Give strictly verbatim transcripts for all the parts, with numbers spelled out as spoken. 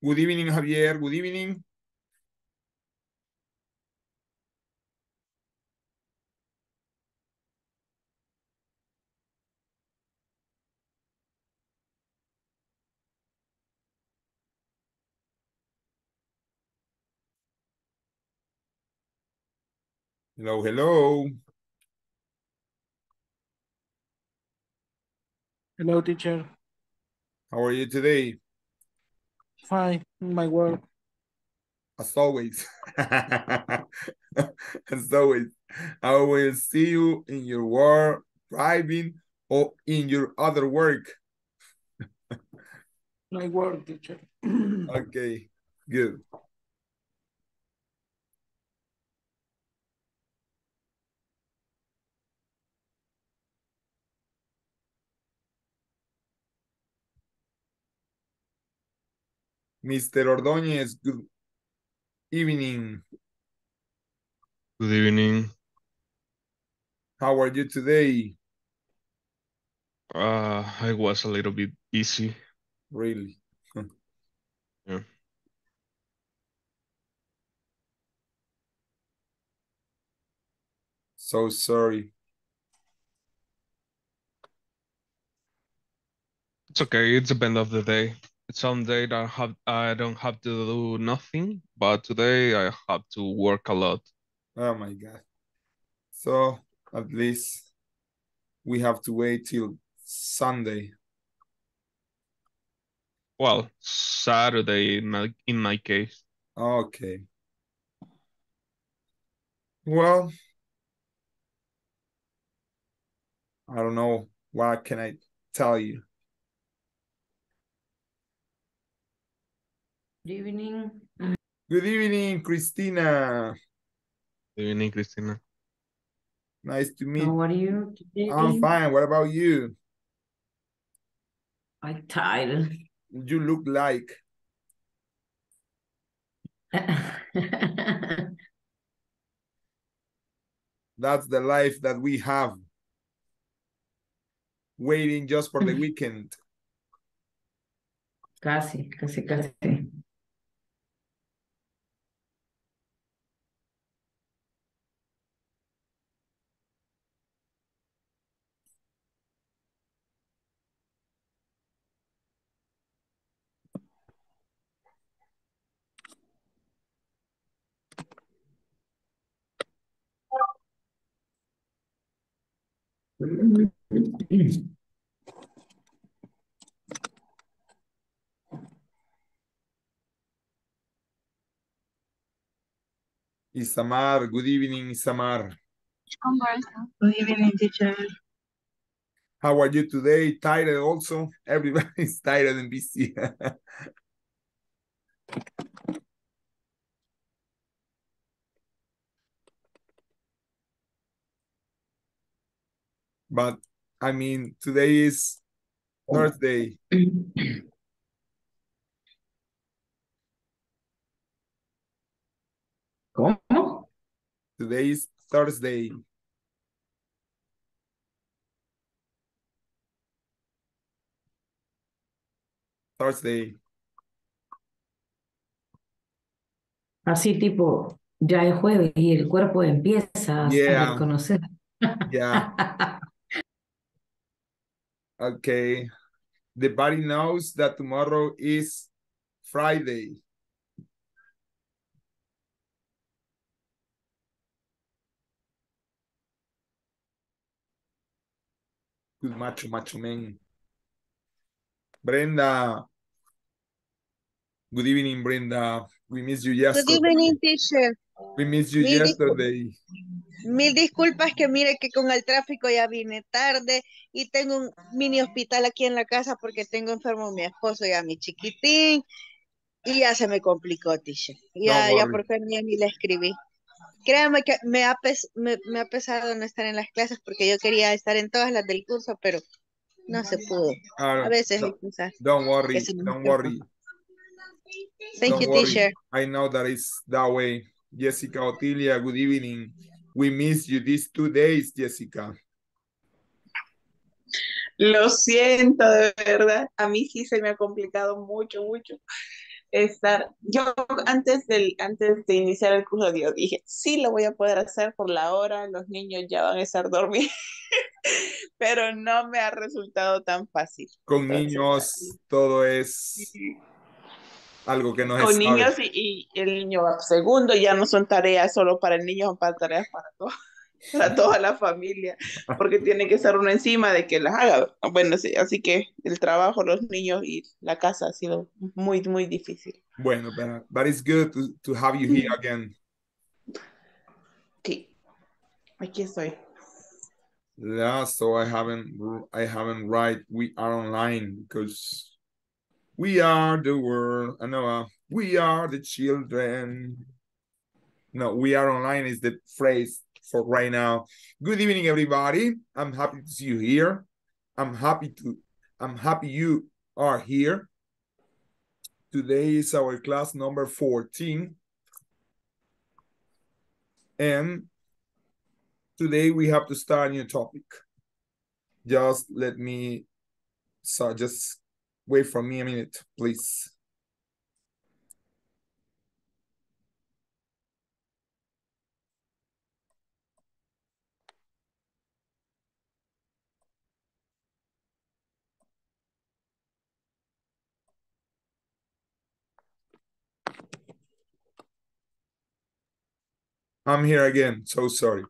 Good evening, Javier. Good evening. Hello, hello. Hello, teacher. How are you today? Fine, my work. As always. As always. I will see you in your work, driving, or in your other work. My work, teacher. Okay, good. Mister Ordóñez, good evening. Good evening. How are you today? Uh, I was a little bit busy. Really? Yeah. So sorry. It's okay. It's the end of the day. It's some day that I have I don't have to do nothing, but today I have to work a lot. Oh my God. So at least we have to wait till Sunday. Well, Saturday in my in my case. Okay. Well, I don't know. What can I tell you? Good evening. Good evening, Christina. Good evening, Cristina. Nice to meet How are you today? I'm fine. What about you? I'm tired. You look like. That's the life that we have. Waiting just for the weekend. Casi, casi, casi. Isamar, good evening, Isamar. Good evening, teacher. How are you today? Tired also? Everybody's tired and busy. But I mean, today is Thursday. ¿Cómo? Today is Thursday. Thursday. Así tipo, ya es jueves y el cuerpo empieza a Yeah, reconocer. yeah. Okay. The body knows that tomorrow is Friday. Good macho, macho man. Brenda. Good evening, Brenda. We missed you Good yesterday. evening, teacher. We missed you Mil, discul- yesterday. mil disculpas que mire que con el tráfico ya vine tarde y tengo un mini hospital aquí en la casa porque tengo enfermo a mi esposo y a mi chiquitín y ya se me complicó, teacher. Don't Ya, ya worry. por fin ya ni le escribí. Créame que me ha, pes- me, me ha pesado no estar en las clases porque yo quería estar en todas las del curso, pero no se pudo. Uh, A veces hay don't, cosas don't que worry. se me Don't escapan. worry. Thank Don't you, worry. teacher. I know that it's that way. Jessica Otilia, good evening. We missed you these two days, Jessica. Lo siento, de verdad. A mí sí se me ha complicado mucho, mucho. estar, yo antes del, antes de iniciar el curso, yo dije, sí lo voy a poder hacer por la hora, los niños ya van a estar dormidos, pero no me ha resultado tan fácil. Con Entonces, niños todo es así, algo que no se con sabe. niños y, y el niño va segundo, ya no son tareas solo para el niño, son para tareas para todos. Para toda la familia, porque tiene que estar uno encima de que las haga. Bueno, sí, así que el trabajo, los niños y la casa ha sido muy, muy difícil. Bueno, but, but it's good to, to have you here again. Sí, aquí estoy. Yeah, so I haven't I haven't write we are online because we are the world. I know uh, we are the children. No, we are online is the phrase for right now. Good evening, everybody. I'm happy to see you here. I'm happy to I'm happy you are here. Today is our class number fourteen. And today we have to start a new topic. Just let me, so just wait for me a minute, please. I'm here again, so sorry.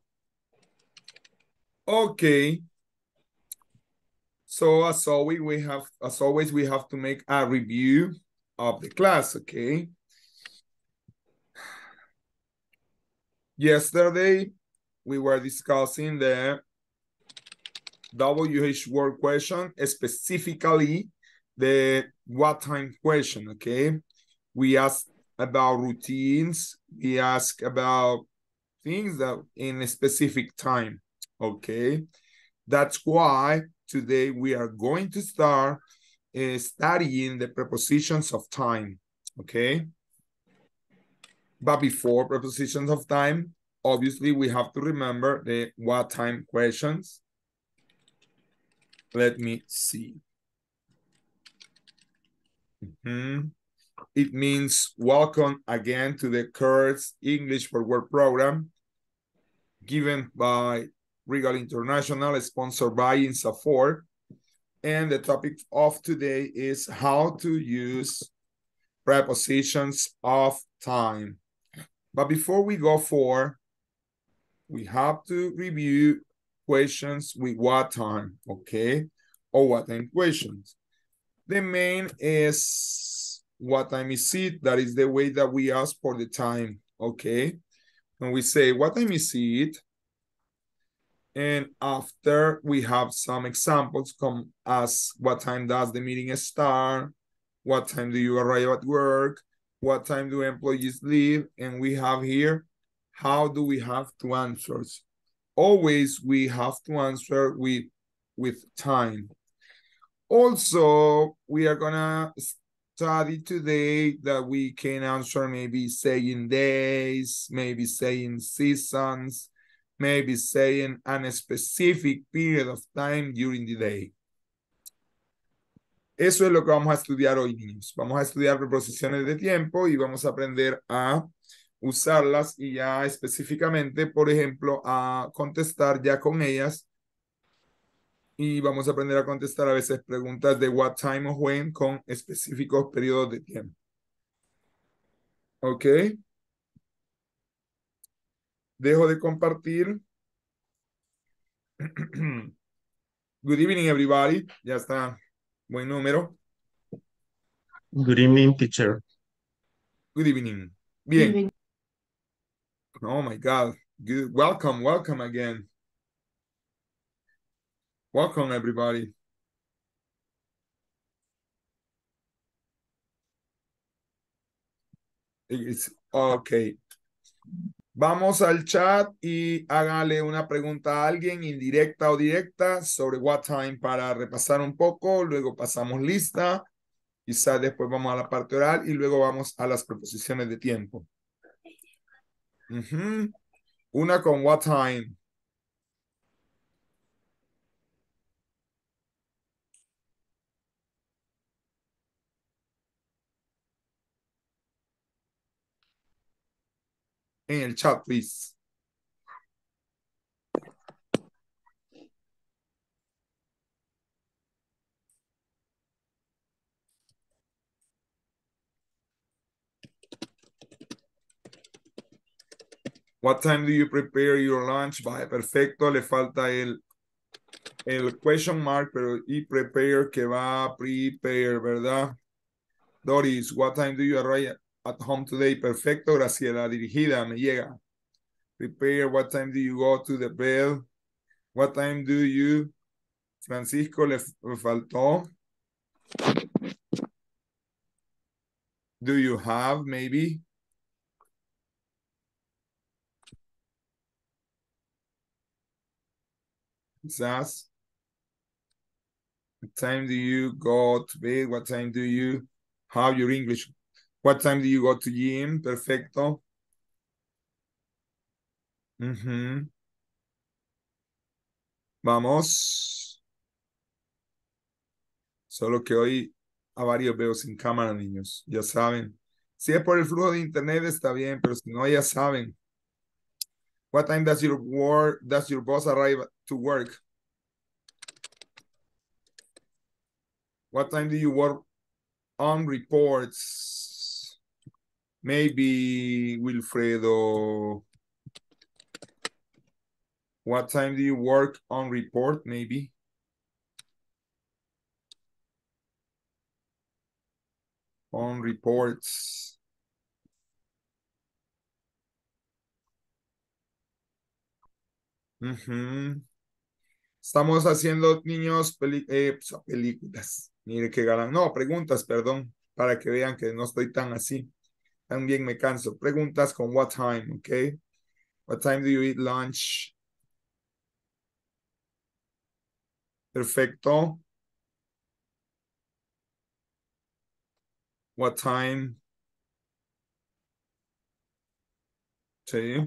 Okay. So as always, we have as always we have to make a review of the class, okay? Yesterday, we were discussing the W H word question, specifically the what time question, okay? We asked about routines, we asked about things that in a specific time, okay? That's why today we are going to start uh, studying the prepositions of time, okay? But before prepositions of time, obviously we have to remember the what time questions. Let me see. Mm-hmm. It means welcome again to the course English for Work program given by Regal International, sponsored by INSAFOR. And the topic of today is how to use prepositions of time. But before we go for, we have to review questions with what time, okay? Or what time questions. The main is what time is it? That is the way that we ask for the time, okay? When we say, what time is it? And after we have some examples come as what time does the meeting start? What time do you arrive at work? What time do employees leave? And we have here, how do we have to answer? Always we have to answer with, with time. Also, we are gonna study today that we can answer maybe saying days, maybe saying seasons, maybe saying a specific period of time during the day. Eso es lo que vamos a estudiar hoy, niños. Vamos a estudiar preposiciones de tiempo y vamos a aprender a usarlas y ya específicamente, por ejemplo, a contestar ya con ellas. Y vamos a aprender a contestar a veces preguntas de what time o when con específicos periodos de tiempo. ¿Ok? Dejo de compartir. Good evening, everybody. Ya está. Buen número. Good evening, teacher. Good evening. Bien. Oh my God. Good. Welcome, welcome again. Welcome, everybody. It's okay. Vamos al chat y hágale una pregunta a alguien, indirecta o directa, sobre what time para repasar un poco. Luego pasamos lista. Quizás después vamos a la parte oral y luego vamos a las preposiciones de tiempo. Uh-huh. Una con what time. en el chat, please. What time do you prepare your lunch? Vaya, perfecto. Le falta el, el question mark, pero y prepare que va prepare, ¿verdad? Doris, what time do you arrive at home today? Perfecto, Graciela, dirigida, me llega. Prepare, what time do you go to the bed? What time do you? Francisco, le, le faltó. Do you have, maybe? Quizás. What time do you go to bed? What time do you have your English? What time do you go to gym? Perfecto. Uh-huh. Vamos. Solo que hoy a varios veo sin cámara, niños. Ya saben. Si es por el flujo de internet está bien, pero si no, ya saben. What time does your work, does your boss arrive to work? What time do you work on reports? Maybe Wilfredo. What time do you work on report? Maybe. On reports. Uh-huh. Estamos haciendo, niños, peli eh, películas. Mire qué galán. No, preguntas, perdón, para que vean que no estoy tan así. También me canso. Preguntas con what time, ¿ok? What time do you eat lunch? Perfecto. What time? Sí.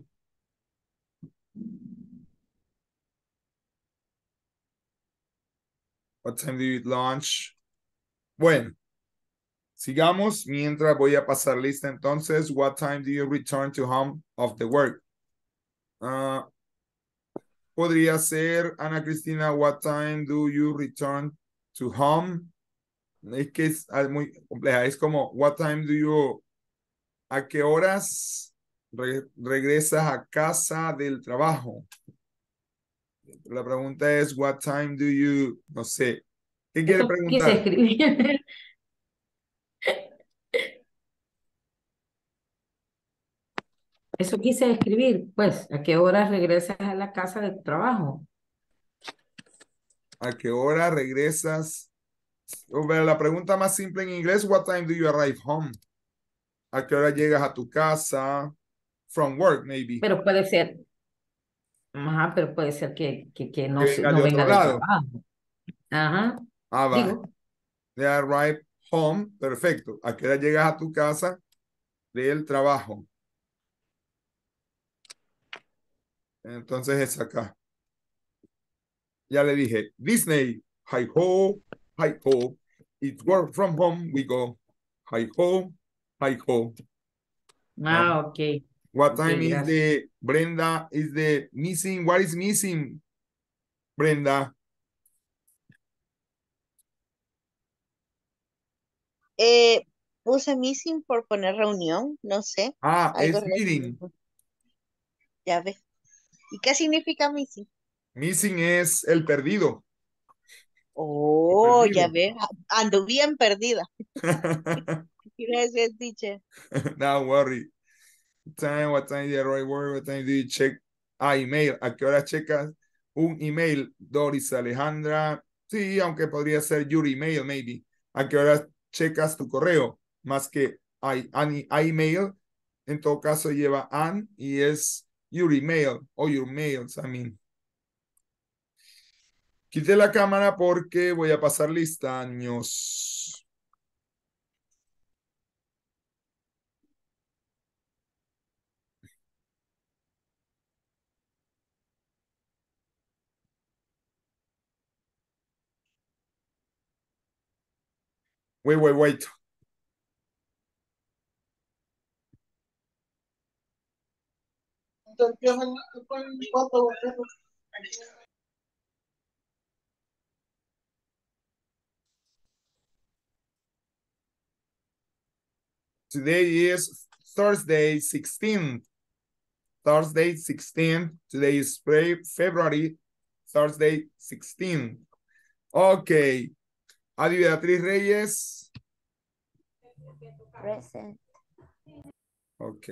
What time do you eat lunch? Bueno, sigamos mientras voy a pasar lista entonces. What time do you return to home of the work? Uh, podría ser, Ana Cristina, what time do you return to home? Es que es ah, muy compleja. Es como, what time do you, ¿a qué horas re regresas a casa del trabajo? La pregunta es, what time do you, no sé. ¿Qué quiere Eso quise preguntar? escribir. Eso quise escribir, pues, ¿a qué horas regresas a la casa de tu trabajo? ¿A qué hora regresas? O sea, la pregunta más simple en inglés, what time do you arrive home? ¿A qué hora llegas a tu casa? From work, maybe. Pero puede ser, ajá, pero puede ser que, que, que Que no, se- venga de no otro venga del lado. trabajo. Ajá, Ah, va. digo, They arrive home. Perfecto. ¿A qué hora llegas a tu casa del trabajo? Entonces es acá. Ya le dije, Disney, hi ho, hi ho. It's work from home, we go. Hi ho, hi ho. Ah, ah, ok, what ok, time is gracias. the, Brenda, is the missing? What is missing, Brenda? Eh, puse missing por poner reunión, no sé, Ah, algo es relacionado. meeting. Ya ves. ¿Y qué significa missing? Missing es el perdido. El Oh, ya perdido. ves, a- ando bien perdida. Gracias, teacher. Don't worry. Time, what time do you arrive work? What time do you check? Ah, email. ¿A qué hora checas un email? Doris Alejandra. Sí, aunque podría ser your email, maybe. ¿A qué hora checas tu correo? Más que I, an, email. En todo caso lleva an y es your email o your mails, I mean. Quité la cámara porque voy a pasar lista, años. Wait, wait, wait. Today is Thursday sixteenth. Thursday sixteenth. Today is Fe- February. Thursday sixteenth. Ok. Adi Beatriz Reyes. Present. Ok.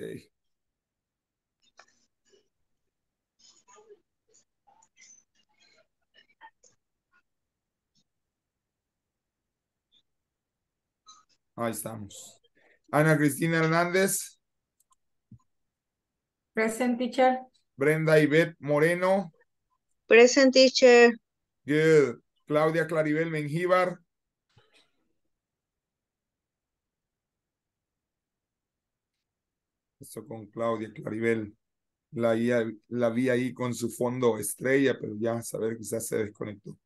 Ahí estamos. Ana Cristina Hernández. Present, teacher. Brenda Ivette Moreno. Present, teacher. Good. Claudia Claribel Mengíbar. Eso con Claudia Claribel. La, vi- la vi ahí con su fondo estrella, pero ya saber quizás se desconectó.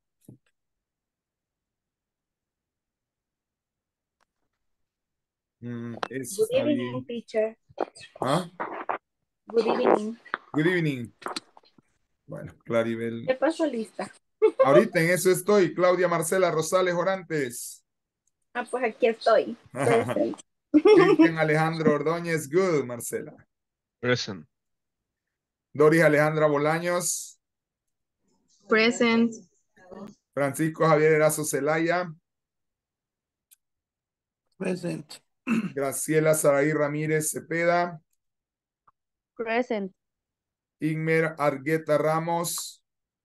Mm, eso Good está evening, bien. teacher. ¿Ah? Good evening. Good evening. Bueno, Claribel. ¿Qué pasó, lista? Ahorita en eso estoy. Claudia Marcela Rosales Orantes. Ah, pues aquí estoy. Present. Cristian Alejandro Ordóñez. Good, Marcela. Present. Doris Alejandra Bolaños. Present. Francisco Javier Erazo Zelaya. Present. Graciela Saraí Ramírez Cepeda. Present. Igmer Argueta Ramos.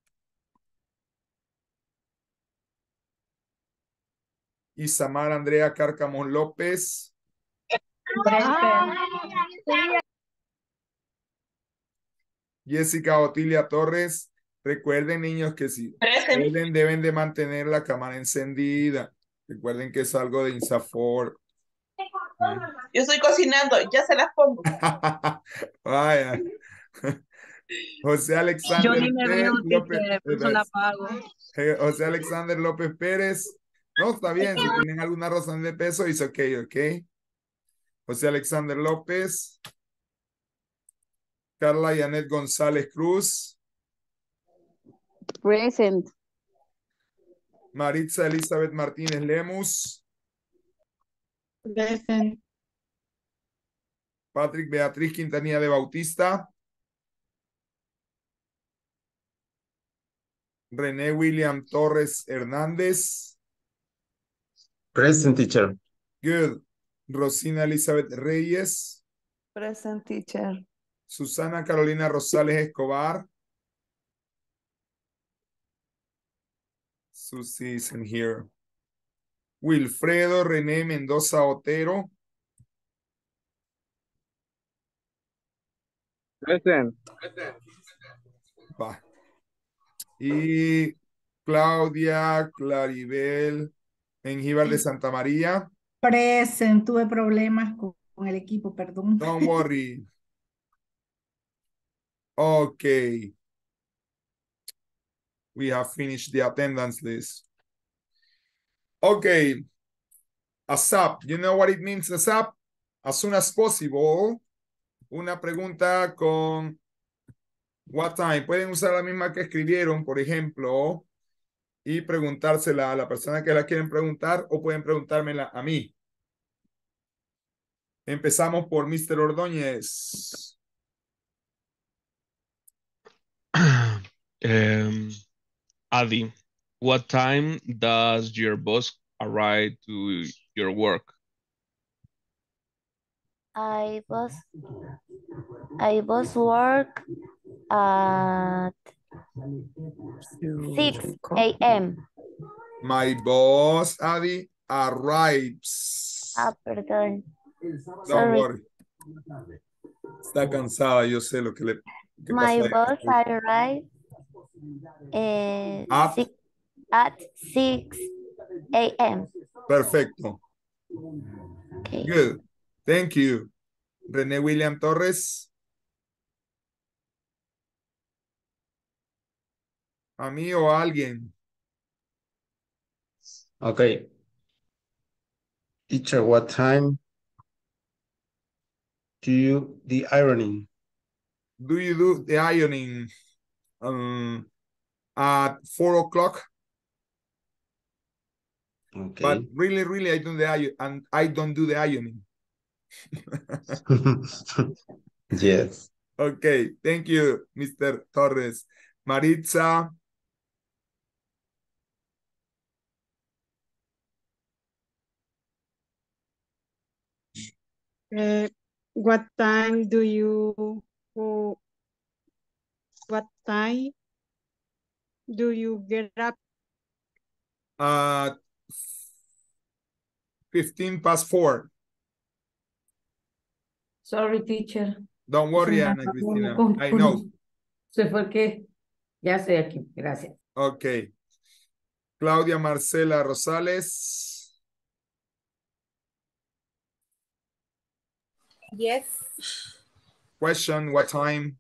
Isamar Andrea Cárcamo López. Jessica Otilia Torres. Recuerden, niños, que si Present. pueden, deben de mantener la cámara encendida. Recuerden que es algo de INSAFOR. Yo estoy cocinando, ya se las pongo. Vaya. José Alexander Yo ni me P. veo, López. teacher, por eso la apago. Eh, José Alexander López Pérez. No, está bien. Si tienen alguna razón de peso, es ok, ok. José Alexander López. Carla Yanet González Cruz. Present. Maritza Elizabeth Martínez Lemus. Present. Patrick Beatriz Quintanilla de Bautista. René William Torres Hernández. Present, teacher. Good. Rosina Elizabeth Reyes. Present, teacher. Susana Carolina Rosales Escobar. Susie is in here. Wilfredo René Mendoza Otero. Present. Va. Y Claudia Claribel Mengíbar de Santa María. Present, tuve problemas con, con el equipo, perdón. Don't worry. Okay. We have finished the attendance list. Okay. ASAP. You know what it means, ASAP? As soon as possible. Una pregunta con what time. Pueden usar la misma que escribieron, por ejemplo, y preguntársela a la persona que la quieren preguntar o pueden preguntármela a mí. Empezamos por mister Ordóñez. um, Adi, what time does your boss arrive to your work? I was I was work at six A M My boss, Adi, arrives. Ah, perdón. Don't Sorry. worry. Está cansada, yo sé lo que le que My pasa. boss arrived eh, At- six, at six A M Perfecto. Okay. Good. Thank you. René William Torres. ¿A mí o a alguien? Okay. Teacher, what time do you the ironing? do you do the ironing um, at four o'clock? Okay. But really, really, I don't the iron and I don't do the ironing. Yes. Okay, thank you, Mister Torres. Maritza, Uh, what time do you oh, what time do you get up? uh, fifteen past four. Sorry, teacher. Don't Se worry, me Ana apagó la Cristina. compu. I know. Se fue que ya estoy aquí. Gracias. Okay. Claudia Marcela Rosales. Yes. Question, what time?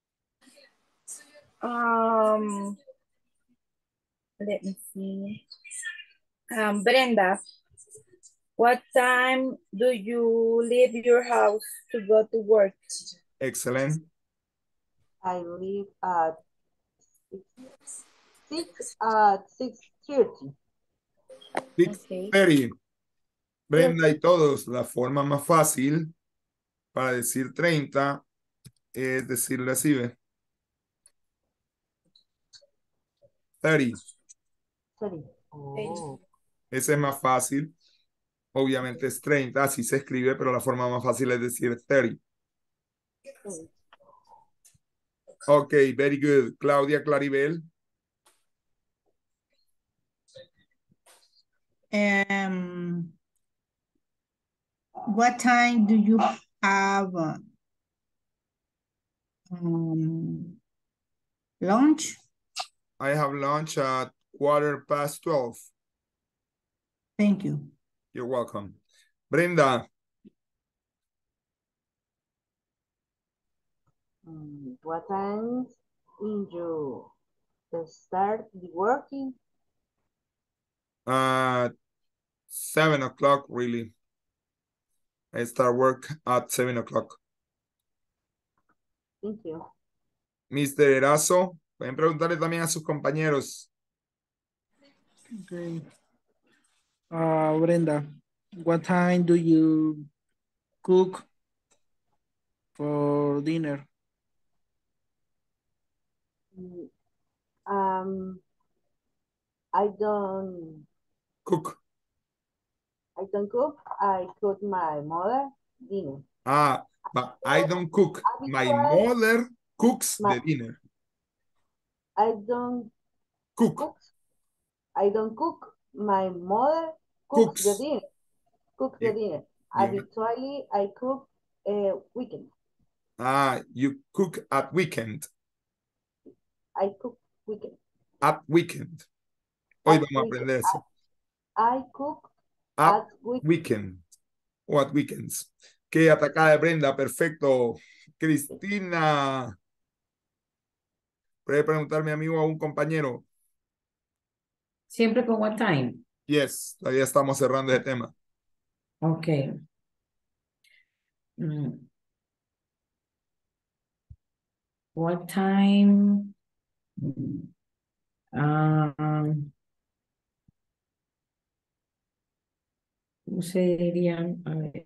Um, let me see. Um, Brenda, what time do you leave your house to go to work? Excellent. I leave at six, six at six thirty. six thirty. Brenda y todos, la forma más fácil para decir treinta es decirle así, ¿ve? thirty. thirty. Oh. Ese es más fácil. Obviamente es treinta, así se escribe, pero la forma más fácil es decir thirty. Ok, very good. Claudia Claribel. Um, what time do you have uh, um, lunch? I have lunch at quarter past twelve. Thank you. You're welcome. Brenda. Um, what time in you start the working? Uh, seven o'clock, really. I start work at seven o'clock. Thank you. Mister Erazo, pueden preguntarle también a sus compañeros. Okay. Uh, Brenda, what time do you cook for dinner? Um, I don't cook. I don't cook. I cook my mother dinner. Ah, but I don't cook. My mother cooks My- the dinner. I don't Cook. cook. I don't cook. My mother cooks, Cooks. the dinner. Cooks Yeah. the dinner. Yeah. Habitually, I cook a weekend. Ah, you cook at weekend. I cook weekend. At weekend. Hoy At vamos a weekend. aprender eso. I cook At at weekend. weekend. O at weekends. Qué atacada de Brenda, perfecto. Cristina. ¿Puede preguntar mi amigo a un compañero? Siempre con what time. Yes, todavía estamos cerrando ese tema. Ok. Mm. What time? Um, ¿cómo se diría? A ver.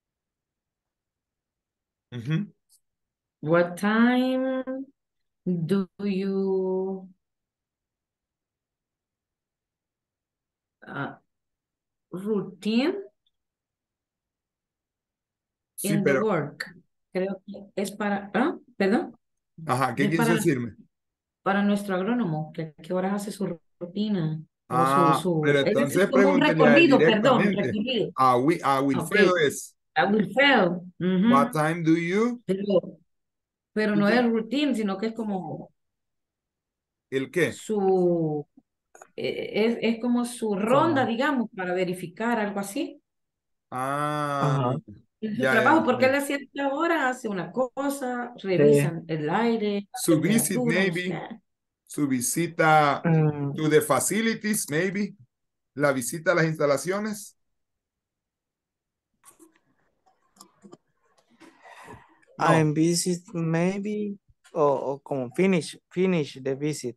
Ujú. What time do you uh, routine Sí, in the pero, work? Creo que es para, ¿ah? ¿Perdón? ajá, ¿qué Es quiso para, decirme? para nuestro agrónomo, que a qué horas hace su rutina o su, Ah, su, pero es decir, entonces como un pregúntele a él recorrido, perdón, directamente. recorrido. A, Wi- a Wilfredo Ok. es, I will fail. Ujú. what time do you? Pero, pero no es routine, sino que es como ¿El qué? su, eh, es, es como su ronda, Forma. digamos, para verificar algo así. Ah, Ajá. En su ya, ya, trabajo, porque ya. él a cierta hora hace una cosa, Sí. revisan el aire, la Su visit, temperatura, no maybe. sé. Su visita Mm, to the facilities, maybe. La visita a las instalaciones. No. I'm visit maybe o, o como finish, finish the visit.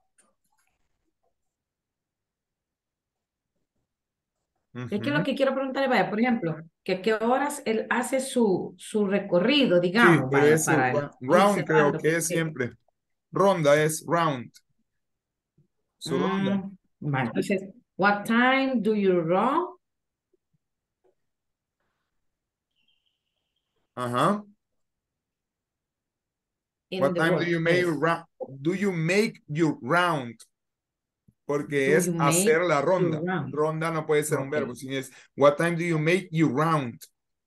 Es que lo Ujú. que quiero preguntarle, vaya, por ejemplo, que qué horas él hace su, su recorrido, Sí, digamos, pero vaya, es su para bueno, él ir round, creo cerrando, que es porque siempre. Ronda es round. Su ronda. mm, vale, entonces, what time do you run Ajá. in What the time do you make workplace? round? Do you make your round? Porque Do es you hacer make la your ronda. round? Ronda no puede ser un verbo, Okay. sino es what time do you make your round?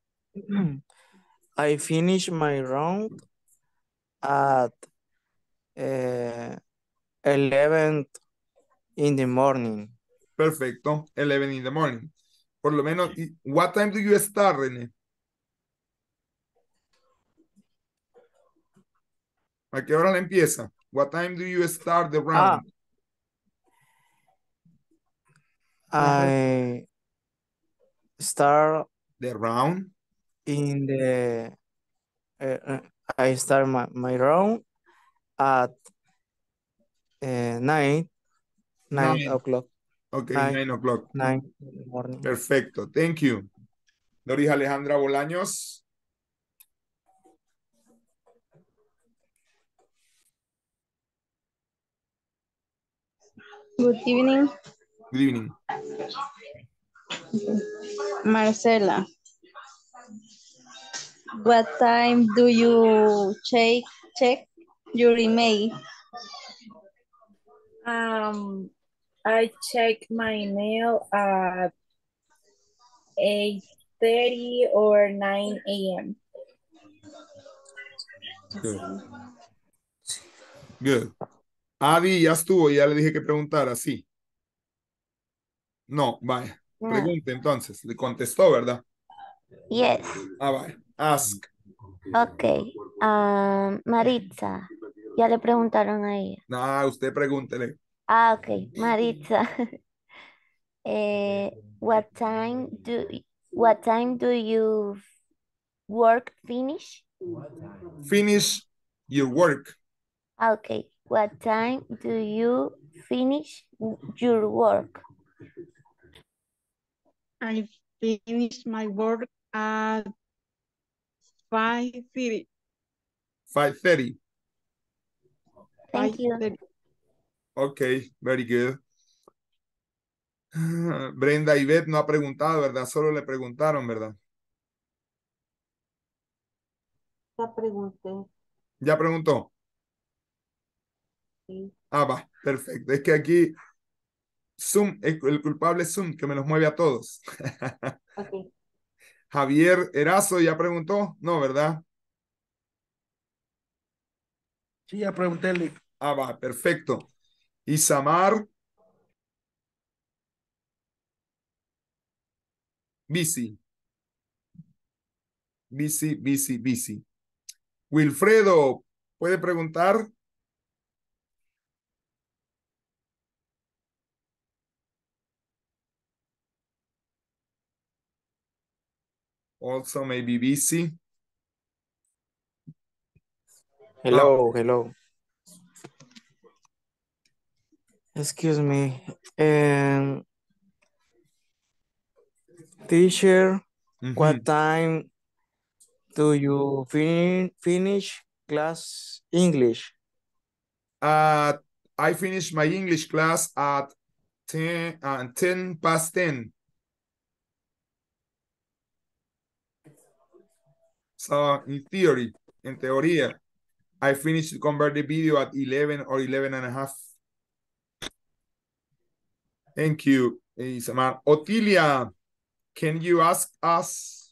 I finish my round at uh, eleven in the morning. Perfecto. eleven in the morning. Por lo menos, y- what time do you start, René? ¿A qué hora la empieza? What time do you start the Ah, round? I start The round. in the uh, uh, I start my, my round at uh, nine nine Nine. o'clock. Okay, Nine nine o'clock. nine in the morning. Perfecto. Thank you. Doris Alejandra Bolaños. Good evening, Good evening. Marcela. What time do you check check your email? Um, I check my mail at eight thirty or nine A M Good. Good. Adi ya estuvo, ya le dije que preguntara, sí. No, vaya. No. Pregunte entonces. Le contestó, ¿verdad? Yes. Ah, vaya. Ask. Okay. Um, Maritza. Ya le preguntaron a ella. Ah, usted pregúntele. Ah, okay. Maritza. eh, what time do what time do you work finish? Finish your work. Ah, okay. What time do you finish your work? I finish my work at five thirty. five thirty. Thank you. Okay, very good. Brenda y Beth no ha preguntado, ¿verdad? Solo le preguntaron, ¿verdad? Ya pregunté. ¿Ya preguntó? Sí. Ah, va, perfecto. Es que aquí Zoom, el, el culpable es Zoom, que me los mueve a todos. Ok. Javier Erazo ya preguntó, no, ¿verdad? Sí, ya preguntéle. Ah, va, perfecto. Isamar. Busy. Busy, busy, busy. Wilfredo, ¿puede preguntar? Also maybe busy. Hello, hello. Excuse me. Um, teacher, Mhm. what time do you fin finish class English? Uh, I finished my English class at ten, uh, ten past ten. So in theory, en teoría, I finished to convert the video at eleven or eleven and a half. Thank you, Isamar. Otilia, can you ask us?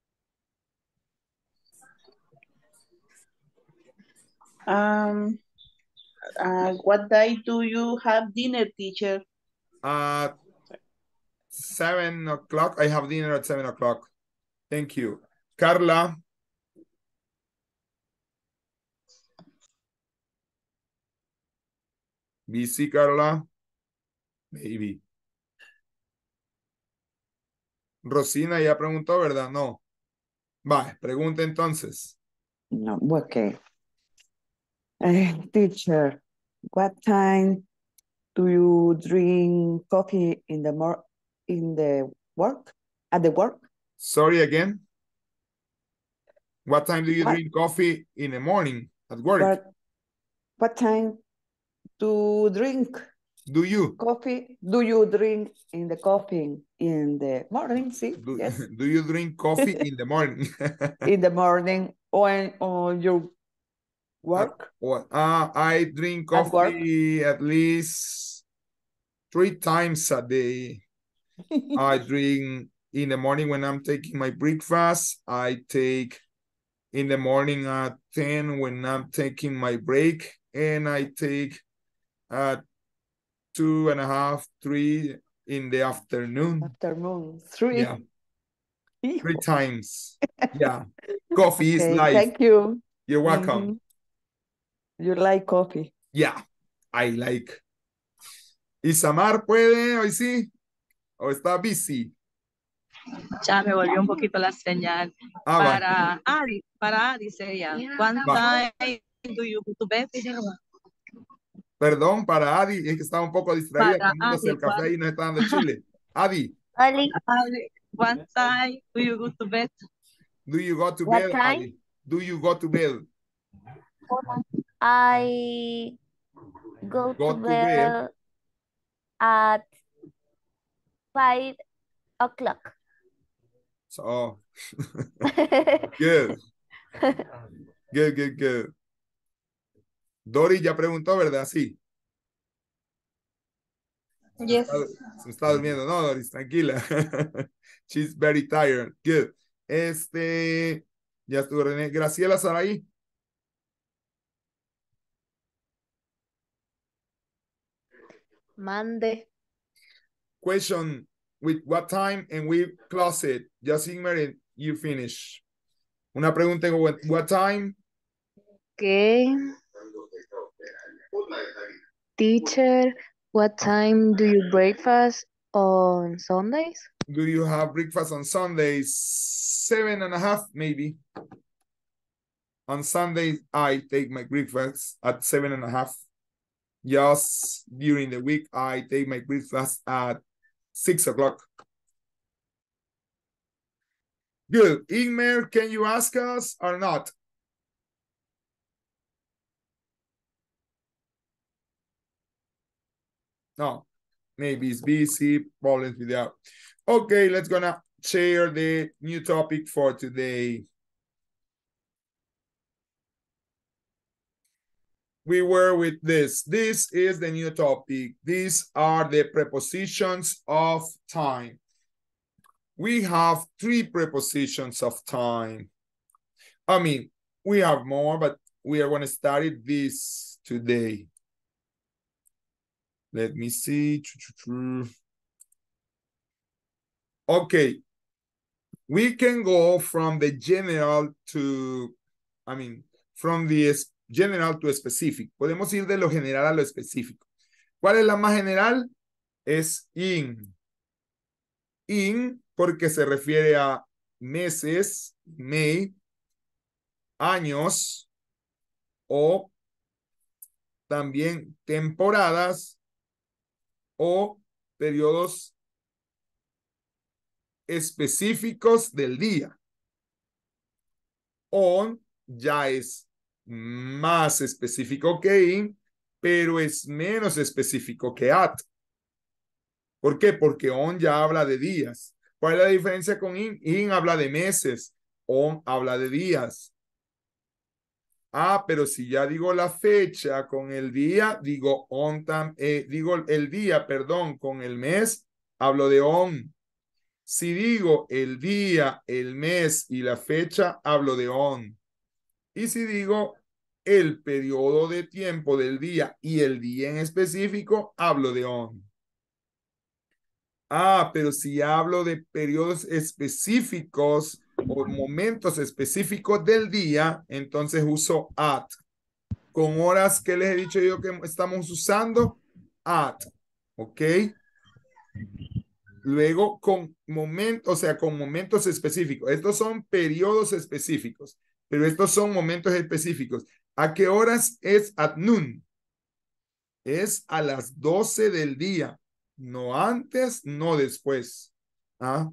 Um, uh, what day do you have dinner, teacher? At seven o'clock. I have dinner at seven o'clock. Thank you. Carla. Busy, Carla. Maybe. Rosina ya preguntó, ¿verdad? No. Va, pregunta entonces. No, okay. Uh, teacher, what time do you drink coffee in the mor in the work? At the work? Sorry again. What time do you What? drink coffee in the morning at work? What, what time to drink Do you? coffee? Do you drink in the coffee in the morning? See? Do, Yes. do you drink coffee in the morning? In the morning when on your work? Well, uh, I drink At work? coffee at least three times a day. I drink in the morning when I'm taking my breakfast. I take in the morning at ten when I'm taking my break. And I take at two and a half, three in the afternoon. Afternoon, three. Yeah. Three times. Yeah. Coffee is Okay, life. thank you. You're welcome. Mhm. You like coffee? Yeah, I like. Isamar, ¿puede hoy sí? ¿O está busy? Ya me volvió un poquito la señal. Ah, va. Para Adi, para Adi sería. What Va. time do you go to bed? Perdón, para Adi, es que estaba un poco distraída Para tomándose Adi, el café what, y nos está dando chile. Adi, Oli, Adi, what time do you go to bed? do you go to what bed, time? Adi? Do you go to bed? I go Go to to bed. bed at five o'clock. So, good. Good, good, good. Dori ya preguntó, ¿verdad? Sí. Yes. Está- se está durmiendo. No, Doris, tranquila. She's very tired. Good. Este, ya estuvo René. Graciela Saraí. Monday. Question with what time and we close it. Just Ingmar, you finish. Una pregunta en what, what time? Okay. Teacher, what time do you breakfast on Sundays? Do you have breakfast on Sundays? Seven and a half, maybe. On Sundays, I take my breakfast at seven and a half. Just during the week, I take my breakfast at six o'clock. Good. Ingmar, can you ask us or not? No, maybe it's busy, problems with that. Okay, let's gonna share the new topic for today. We were with this. This is the new topic. These are the prepositions of time. We have three prepositions of time. I mean, we have more, but we are going to study this today. Let me see. Okay. We can go from the general to, I mean, from the general to specific. Podemos ir de lo general a lo específico. ¿Cuál es la más general? Es in. In porque se refiere a meses, May, años o también temporadas o periodos específicos del día. On ya es más específico que in, pero es menos específico que at. ¿Por qué? Porque on ya habla de días. ¿Cuál es la diferencia con in? In habla de meses, on habla de días. Ah, pero si ya digo la fecha con el día, digo on tam, eh, digo el día, perdón, con el mes, hablo de on. Si digo el día, el mes y la fecha, hablo de on. Y si digo el periodo de tiempo del día y el día en específico, hablo de on. Ah, pero si hablo de periodos específicos o momentos específicos del día, entonces uso at. Con horas que les he dicho yo que estamos usando, at. ¿Ok? Luego con momentos, o sea, con momentos específicos. Estos son periodos específicos. pero estos son momentos específicos. ¿A qué horas es at noon? Es a las doce del día, no antes, no después. ¿Ah?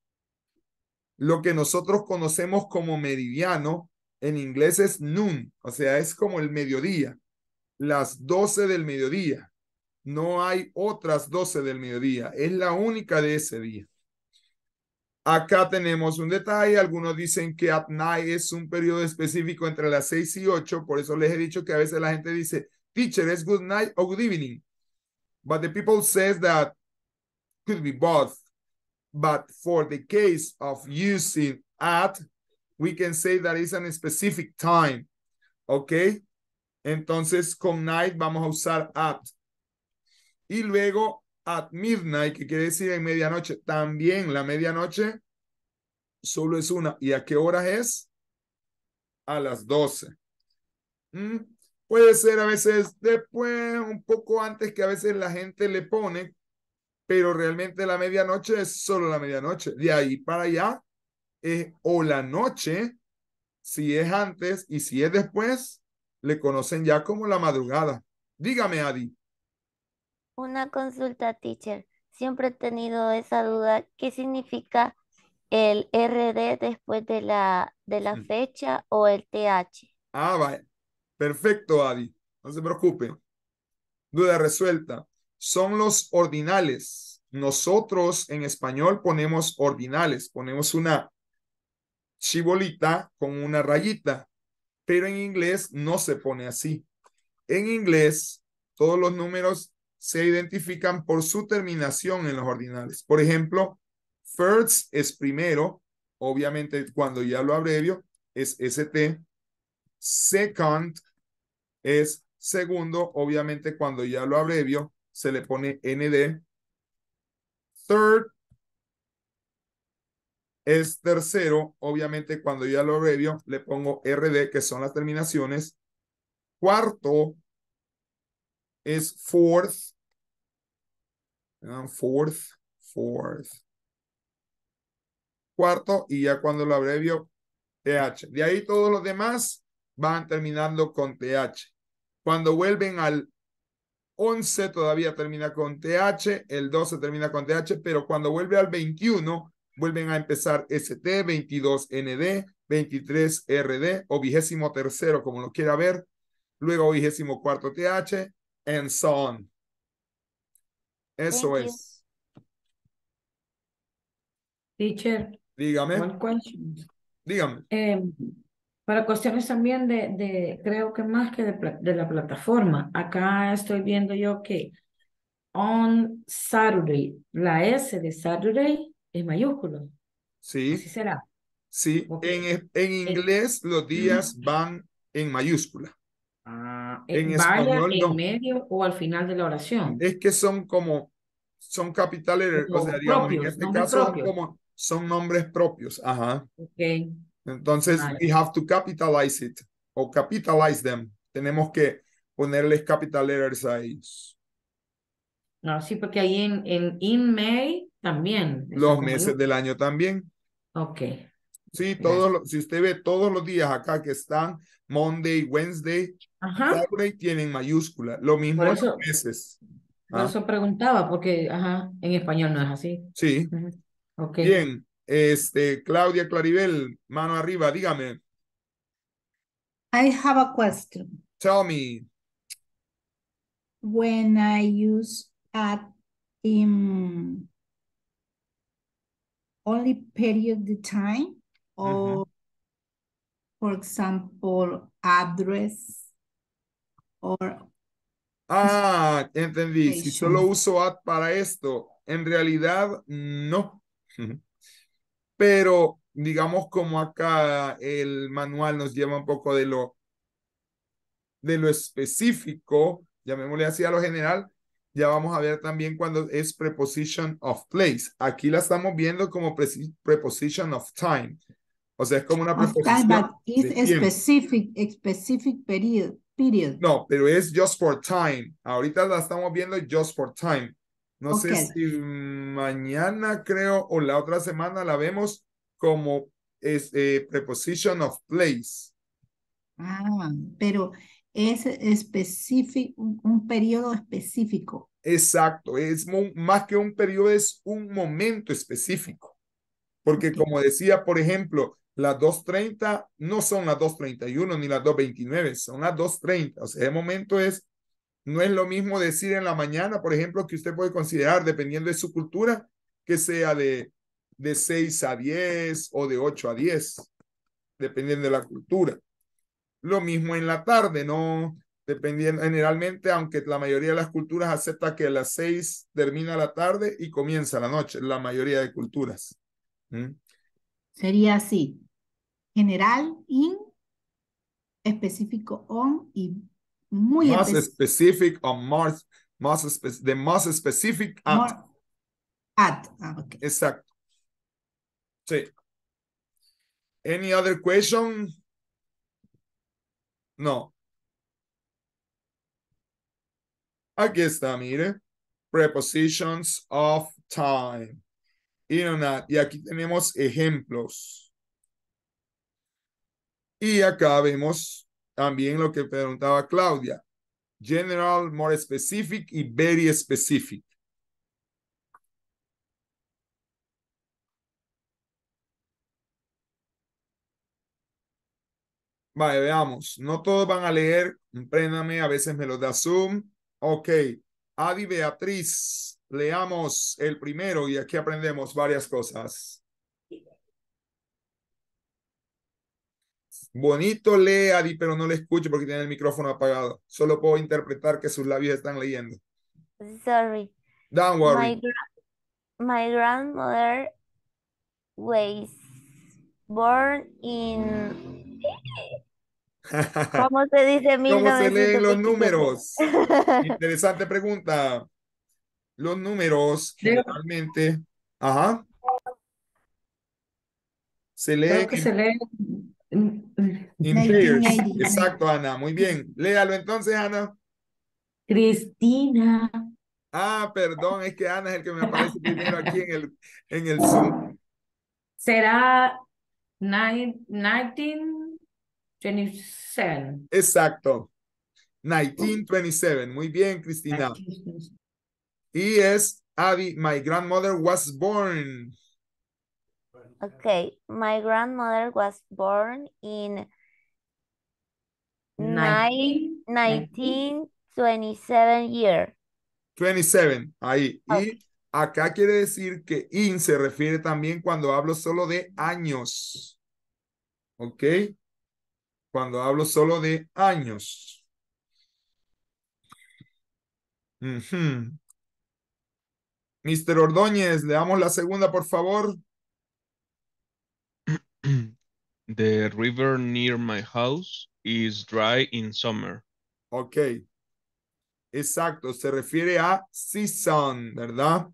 Lo que nosotros conocemos como meridiano, en inglés es noon, o sea, es como el mediodía, las doce del mediodía. No hay otras doce del mediodía, es la única de ese día. Acá tenemos un detalle, algunos dicen que at night es un periodo específico entre las seis y ocho, por eso les he dicho que a veces la gente dice, teacher, es good night or good evening. But the people says that could be both. But for the case of using at, we can say that it's a specific time. ¿Ok? Entonces, con night vamos a usar at. Y luego, at midnight, que quiere decir en medianoche. También la medianoche solo es una. ¿Y a qué hora es? A las doce. ¿Mm? Puede ser a veces después, un poco antes, que a veces la gente le pone, pero realmente la medianoche es solo la medianoche. De ahí para allá es o la noche, si es antes, y si es después, le conocen ya como la madrugada. Dígame, Adi. Una consulta, teacher. Siempre he tenido esa duda. ¿Qué significa el R D después de la, de la Mm. fecha o el T H? Ah, vaya. Perfecto, Adi. No se preocupe. Duda resuelta. Son los ordinales. Nosotros en español ponemos ordinales. Ponemos una chibolita con una rayita. Pero en inglés no se pone así. En inglés, todos los números se identifican por su terminación en los ordinales. Por ejemplo, first es primero. Obviamente, cuando ya lo abrevio, es S T. Second es segundo, obviamente cuando ya lo abrevio se le pone N D. Third es tercero, obviamente cuando ya lo abrevio le pongo R D, que son las terminaciones. Cuarto es fourth. Uh, fourth, fourth. Cuarto, y ya cuando lo abrevio, T H. De ahí todos los demás van terminando con T H. Cuando vuelven al once todavía termina con T H, el doce termina con T H, pero cuando vuelve al veintiuno vuelven a empezar S T, veintidós N D, veintitrés R D o vigésimo tercero, como lo quiera ver, luego vigésimo cuarto T H, and so on. Eso Thank you. es. Teacher, Dígame, one question. dígame. Eh, para cuestiones también de, de, creo que más que de, pla- de la plataforma, acá estoy viendo yo que on Saturday, la S de Saturday es mayúscula. Sí, Así será. sí. Ok. En, en Eh, inglés los días van en mayúscula. ah, eh, En vaya español en no. medio o al final de la oración. Es que son como, son capital letters, o sea, Como digamos, en propios, este nombres caso son propios. como, son nombres propios, ajá. Ok. Entonces, Vale. we have to capitalize it, o capitalize them. Tenemos que ponerles capital letters a ellos. No, sí, porque ahí en, en in May también está Los con meses mayúscula. del año también. Ok, Sí, gracias. todos los, si usted ve todos los días acá que están, Monday, Wednesday, Ajá, Saturday, tienen mayúscula. Lo mismo por los eso, meses. por ¿Ah? eso preguntaba, porque ajá, en español no es así. Sí. Ujú. Ok. Bien, este, Claudia Claribel, mano arriba, dígame. I have a question. Tell me. When I use at in only period the time, or Ujú. for example, address or Ah, entendí. Si solo station. uso at para esto, en realidad no. Pero digamos como acá el manual nos lleva un poco de lo de lo específico, llamémosle así a lo general, ya vamos a ver también cuando es preposition of place. Aquí la estamos viendo como presi- preposition of time. O sea, es como una Of time, preposición but it's de a tiempo. specific, a specific period, period. No, pero es just for time. Ahorita la estamos viendo just for time. No sé Okay. si mañana creo o la otra semana la vemos como es, eh, preposition of place. Ah, pero es específico, un, un periodo específico. Exacto, es mo- más que un periodo, es un momento específico. Porque Ok. como decía, por ejemplo, las dos treinta no son las dos treinta y uno ni las dos veintinueve, son las dos treinta. O sea, el momento es, no es lo mismo decir en la mañana, por ejemplo, que usted puede considerar, dependiendo de su cultura, que sea de, de seis a diez o de ocho a diez, dependiendo de la cultura. Lo mismo en la tarde, no dependiendo, generalmente, aunque la mayoría de las culturas acepta que a las seis termina la tarde y comienza la noche, la mayoría de culturas. ¿Mm? Sería así. General, in, específico, on y muy Más específico. specific o más, más espe- the most specific at. More at. Ah, ok. Exacto. Sí. Any other question? No. Aquí está, mire. Prepositions of time. In or not. Y aquí tenemos ejemplos. Y acá vemos también lo que preguntaba Claudia. General, more specific y very specific. Vale, veamos. No todos van a leer. Préndame, a veces me lo da Zoom. Ok. Adi Beatriz, leamos el primero y aquí aprendemos varias cosas. Bonito lee Adi, pero no le escucho porque tiene el micrófono apagado. Solo puedo interpretar que sus labios están leyendo. Sorry. Don't My, worry. gra- my grandmother was born in... ¿Cómo se dice ¿Cómo se leen los mil novecientos veintisiete? números? Interesante pregunta. Los números generalmente, ajá, se leen Creo que en, se lee in pairs. diecinueve ochenta. Exacto, Ana. Muy bien. Léalo entonces, Ana. Cristina. Ah, perdón, es que Ana es el que me aparece primero aquí en el, en el Zoom. Será nine- nineteen twenty-seven. Exacto. mil novecientos veintisiete. Muy bien, Cristina. Y es Adi, my grandmother was born. Okay, my grandmother was born in Nineteen. nineteen twenty-seven year. veintisiete, ahí. Ok. Y acá quiere decir que in se refiere también cuando hablo solo de años. ¿Ok? Cuando hablo solo de años. Ujú. mister Ordóñez, le damos la segunda, por favor. The river near my house is dry in summer. Ok. Exacto, se refiere a season, ¿verdad?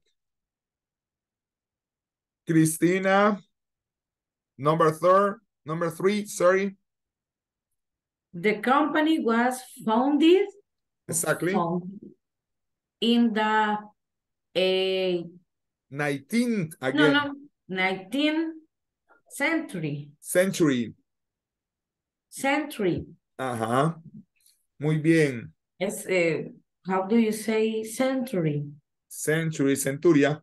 Cristina, number third, number three, sorry. The company was founded, Exactly. founded in the eh, nineteenth no, again. no, nineteenth century. Century. Century. Ajá. Muy bien. Es, eh, how do you say century? Century, centuria.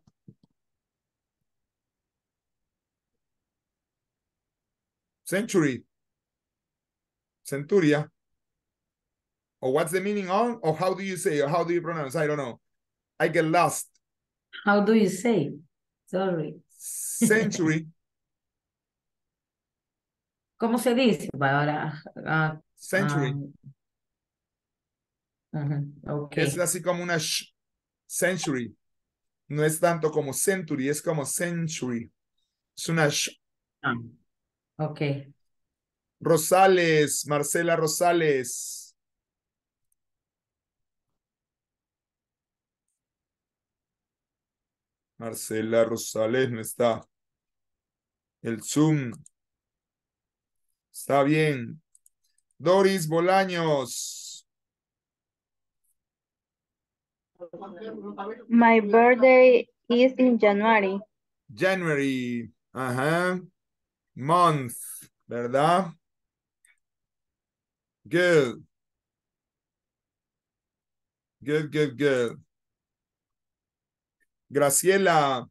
Century. Centuria. Or what's the meaning on? Or how do you say? Or how do you pronounce? I don't know. I get lost. How do you say? Sorry. Century. ¿Cómo se dice? Ahora, ah, Century. ah, ujú, ok. Es así como una sh. Century. No es tanto como century, es como century. Es una sh. Ah, ok. Rosales, Marcela Rosales. Marcela Rosales no está. El Zoom. Está bien. Doris Bolaños. My birthday is in January. January. Ajá. Month, ¿verdad? Good. Good, good, good. Graciela.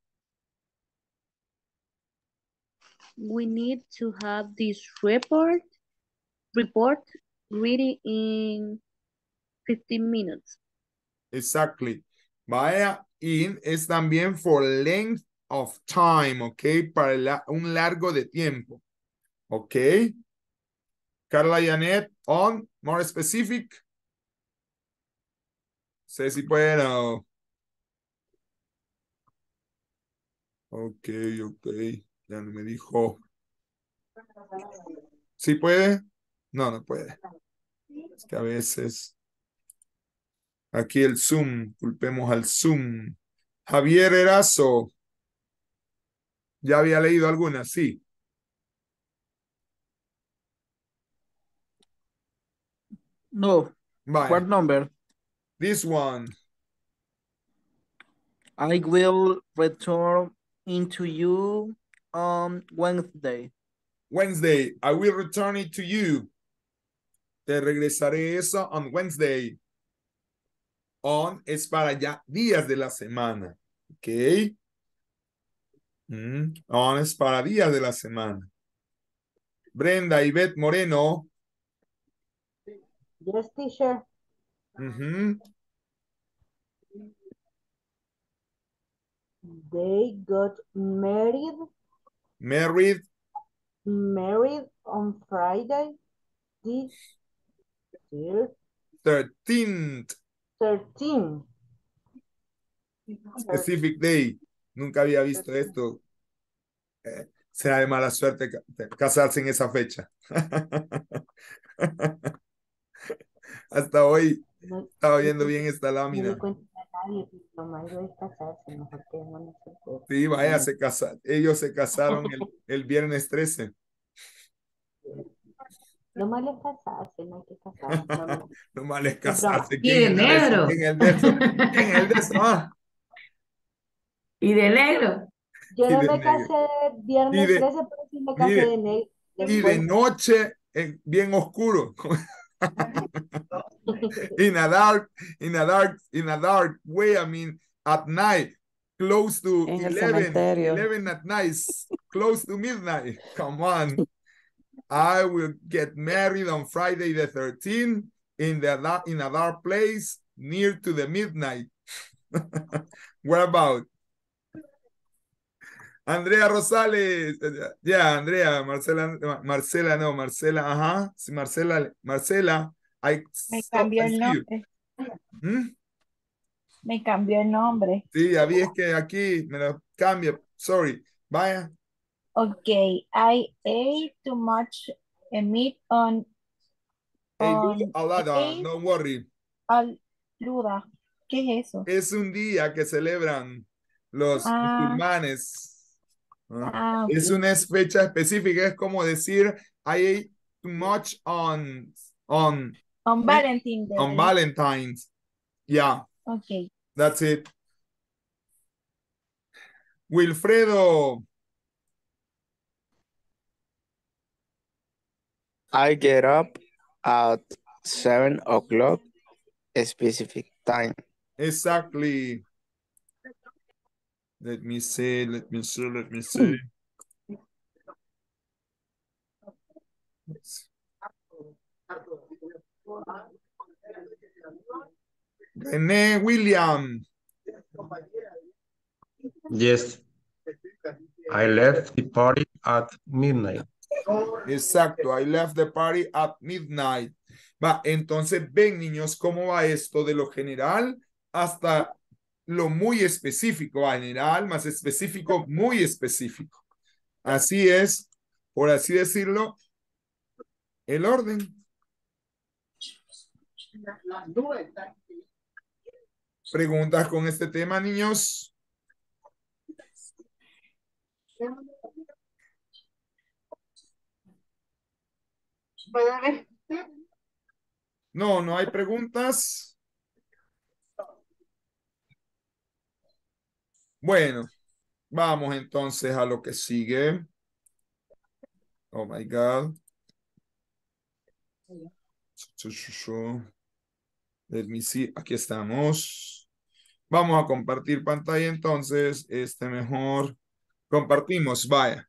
We need to have this report report ready in fifteen minutes. Exactly. Vaya, in es también for length of time, ok, para la, un largo de tiempo, ok. Carla Janet, on, more specific. Sé si pueden. No. Ok, ok, ya no me dijo. ¿Sí puede? No, no puede. Es que a veces. Aquí el Zoom, culpemos al Zoom. Javier Erazo. ¿Ya había leído alguna? Sí. No. Vaya. What number? This one. I will return into you on Wednesday. Wednesday. I will return it to you. Te regresaré eso on Wednesday. On es para ya días de la semana. Ok. Mm, on es para días de la semana. Brenda Ivette Moreno. Yes, teacher. Mm-hmm. They got married. Married. Married on Friday. This year. thirteenth. thirteen. Specific day. Nunca había visto esto. Eh, sea de mala suerte casarse en esa fecha. Hasta hoy No, estaba viendo bien esta no le lámina. cuento a nadie, pues, lo malo es casarse, mejor que no le cuente. Sí, vaya, se casa, ellos se casaron el, el viernes trece. Lo malo es casarse, no hay que casarse. No, no. Lo malo es Es broma. casarse. Y ¿Quién de es el de eso? negro. ¿Quién es el de eso? ¿Quién es el de eso? Ah, Y de negro. Yo y no de me negro. casé Y viernes de, trece, pero sí me casé mire, de negro. y de Después. noche eh, bien oscuro. in a dark, in a dark, in a dark way. I mean, at night, close to En el eleven, cementerio. eleven at night, close to midnight. Come on. I will get married on Friday the thirteenth in the in a dark place near to the midnight. What about Andrea Rosales? Ya, yeah, Andrea, Marcela, Marcela, no, Marcela, ajá, sí, Marcela, Marcela, I Me stop, cambió I el see you. nombre. ¿Mm? Me cambió el nombre. Sí, ya vi, es que aquí me lo cambia, sorry, vaya. Okay, I ate too much uh, meat on Hey, on Alada, eight don't worry. Aluda. ¿Qué es eso? Es un día que celebran los Ah, musulmanes. ¿Ah? ah, Es ok. una fecha específica, es como decir, I ate too much on, on, On Valentine's on Day. Valentine's. Yeah, Okay. that's it. Wilfredo. I get up at seven o'clock specific time. Exactly. Let me see, let me see, let me see. René William. Yes. I left the party at midnight. Exacto, I left the party at midnight. Va, entonces ven, niños, cómo va esto de lo general hasta lo muy específico, va, general más específico, muy específico. Así es, por así decirlo, el orden. ¿Preguntas con este tema, niños? No, no hay preguntas. Bueno, vamos entonces a lo que sigue. Oh my God. Let me see. Aquí estamos. Vamos a compartir pantalla entonces. Este mejor. Compartimos, vaya.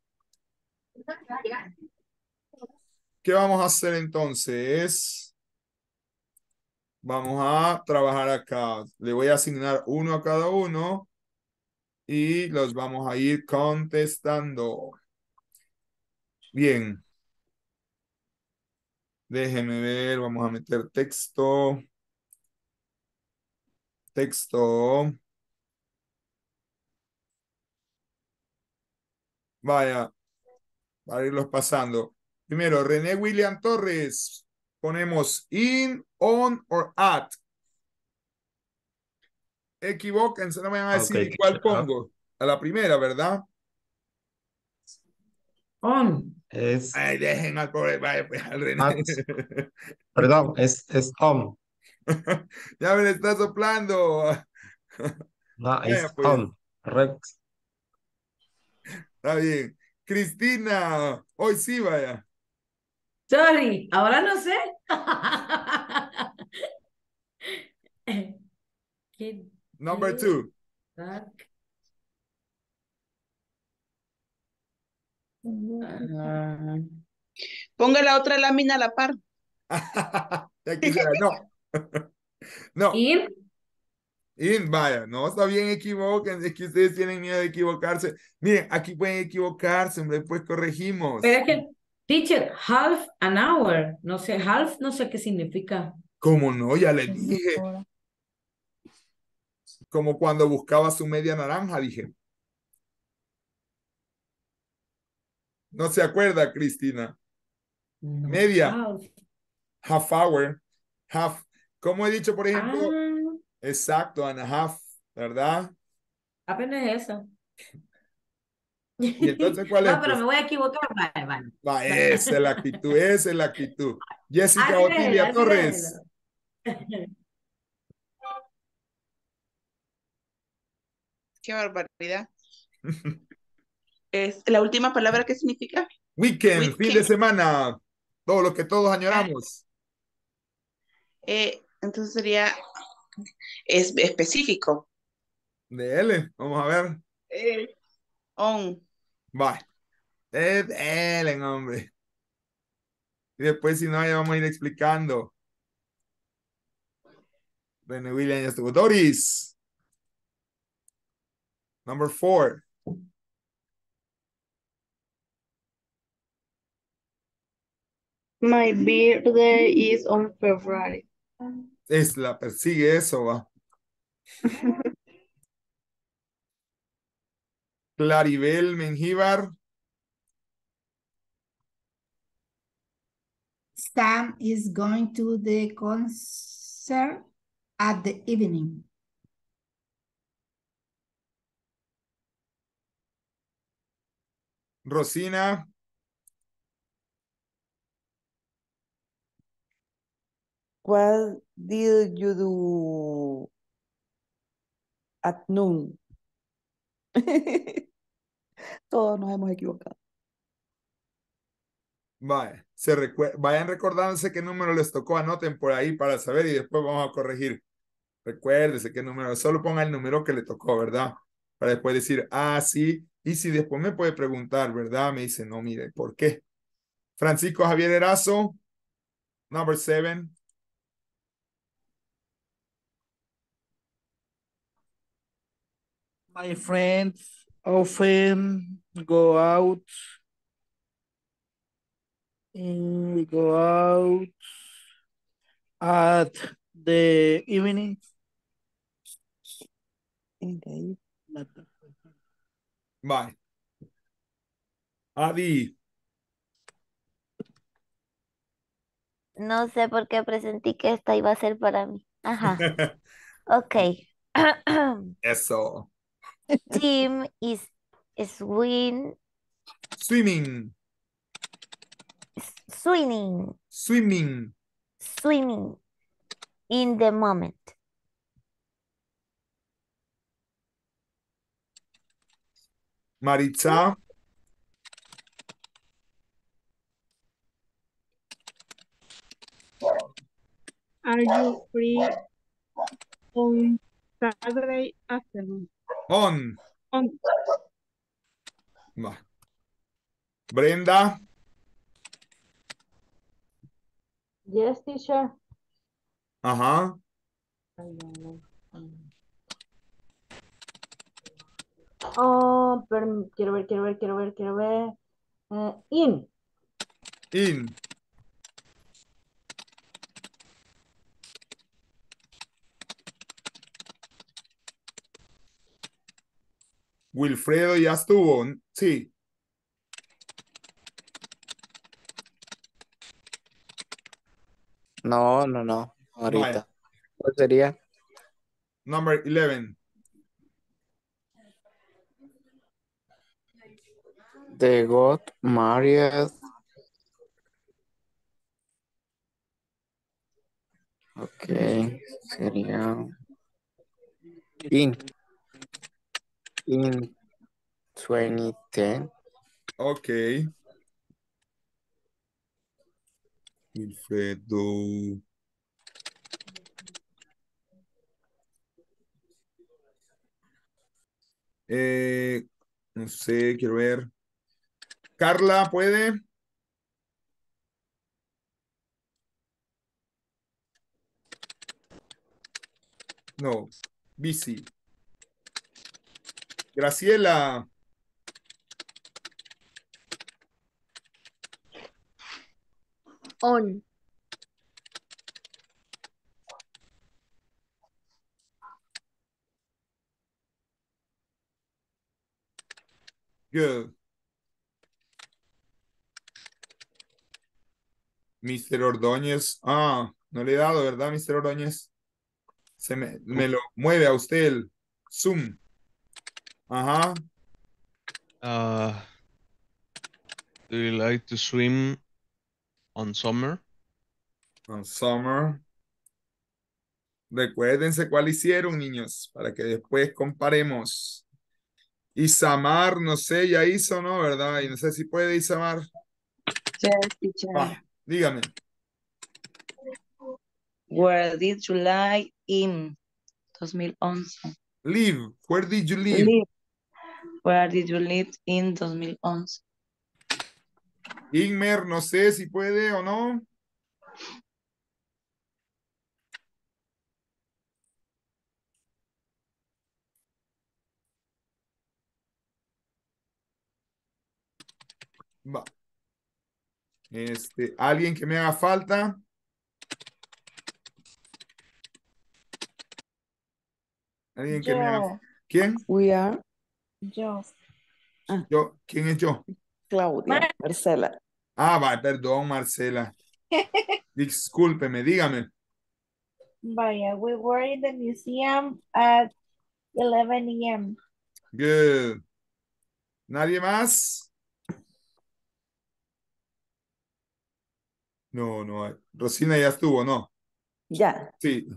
¿Qué vamos a hacer entonces? Vamos a trabajar acá. Le voy a asignar uno a cada uno y los vamos a ir contestando. Bien. Déjenme ver, vamos a meter texto. Texto. Vaya, para irlos pasando. Primero, René William Torres. Ponemos in, on, or at. Equivóquense, no me van a decir Okay, cuál teacher. pongo. A la primera, ¿verdad? On. Es Ay, dejen al pobre, vaya, pues, al René. at. Perdón, es, es on. Ya me le está soplando. No, Vaya, es pues, on. Correcto. está bien. Cristina, hoy sí, vaya. Sorry, ahora no sé. ¿Qué Number did two. that? Ah. Ponga la otra lámina a la par. Ya quisiera, no. No. In. In, vaya, no, está bien, equivoquen, es que ustedes tienen miedo de equivocarse. Miren, aquí pueden equivocarse, hombre, después corregimos. Pero es que, teacher, half an hour. No sé, half no sé qué significa. ¿Cómo no? Ya les dije. Como cuando buscaba su media naranja, dije. ¿No se acuerda, Cristina? No, Media. half. Half hour. Half. Como he dicho, por ejemplo, Ah, exacto, and a half, ¿verdad? apenas eso. Y entonces, ¿cuál es? Va, pero me Pues, voy a equivocar. Vale, vale. va, esa es la actitud, esa es la actitud. Jessica Así déjelo, Otilia así Torres. déjelo. Qué barbaridad. Es la última palabra, ¿qué significa? Weekend, fin de Weekend. semana. Todo lo que todos Ah, añoramos. eh, entonces sería es específico. De L, vamos a ver. Eh, on. Va. Es Ellen, hombre. Y después, si no, ya vamos a ir explicando. René William ya estuvo. Doris. Number four. My birthday is on February. Es la persigue eso, va. Claribel Mengíbar. Sam is going to the concert at the evening. Rosina. What did you do at noon? Todos nos hemos equivocado. Vaya, se recue- vayan recordándose qué número les tocó, anoten por ahí para saber y después vamos a corregir. Recuérdese qué número, solo ponga el número que le tocó, ¿verdad? Para después decir, ah, sí, y si después me puede preguntar, ¿verdad? Me dice, no, mire, ¿por qué? Francisco Javier Erazo, number seven. My friends often go out and go out at the evening. Bye. Adi. No sé por qué presentí que esta iba a ser para mí. Ajá. Ok. Eso. Tim is swim, Swimming. swimming, Swimming. swimming in the moment. Maritza. Are you free on Saturday afternoon? On. On. Va. Brenda. Yes, teacher. Ajá. Oh, pero quiero ver, quiero ver, quiero ver, quiero ver. Eh, in. In. Wilfredo ya estuvo. Sí. No, no, no. Vaya. Ahorita. ¿Cuál sería? Number eleven. They got married. Ok, sería in in twenty ten. Ok. Wilfredo. Eh, no sé, quiero ver. Carla, ¿puede? No. Busy. Graciela. On. Good. mister Ordóñez. Ah, no le he dado, ¿verdad, mister Ordóñez? Se me, me lo mueve a usted el Zoom. Ajá. Uh, do you like to swim on summer? On summer. Recuérdense cuál hicieron, niños, para que después comparemos. Isamar, no sé, ya hizo, ¿no? ¿Verdad? Y no sé si puede Isamar. Yes, teacher. Ah, dígame. Where did you live in twenty eleven? Live. Where did you live? Live. Where did you live in twenty eleven? Inmer, no sé si puede o no. Va. Este, alguien que me haga falta. Alguien que me haga. Yo, ¿Quién? We are yo. Yo. ¿Quién es yo? Claudia, Marcela. Ah, va, perdón, Marcela. Discúlpeme, dígame. Vaya, we were in the museum at eleven a m Good. ¿Nadie más? No, no. Rosina ya estuvo, ¿no? Ya. Sí.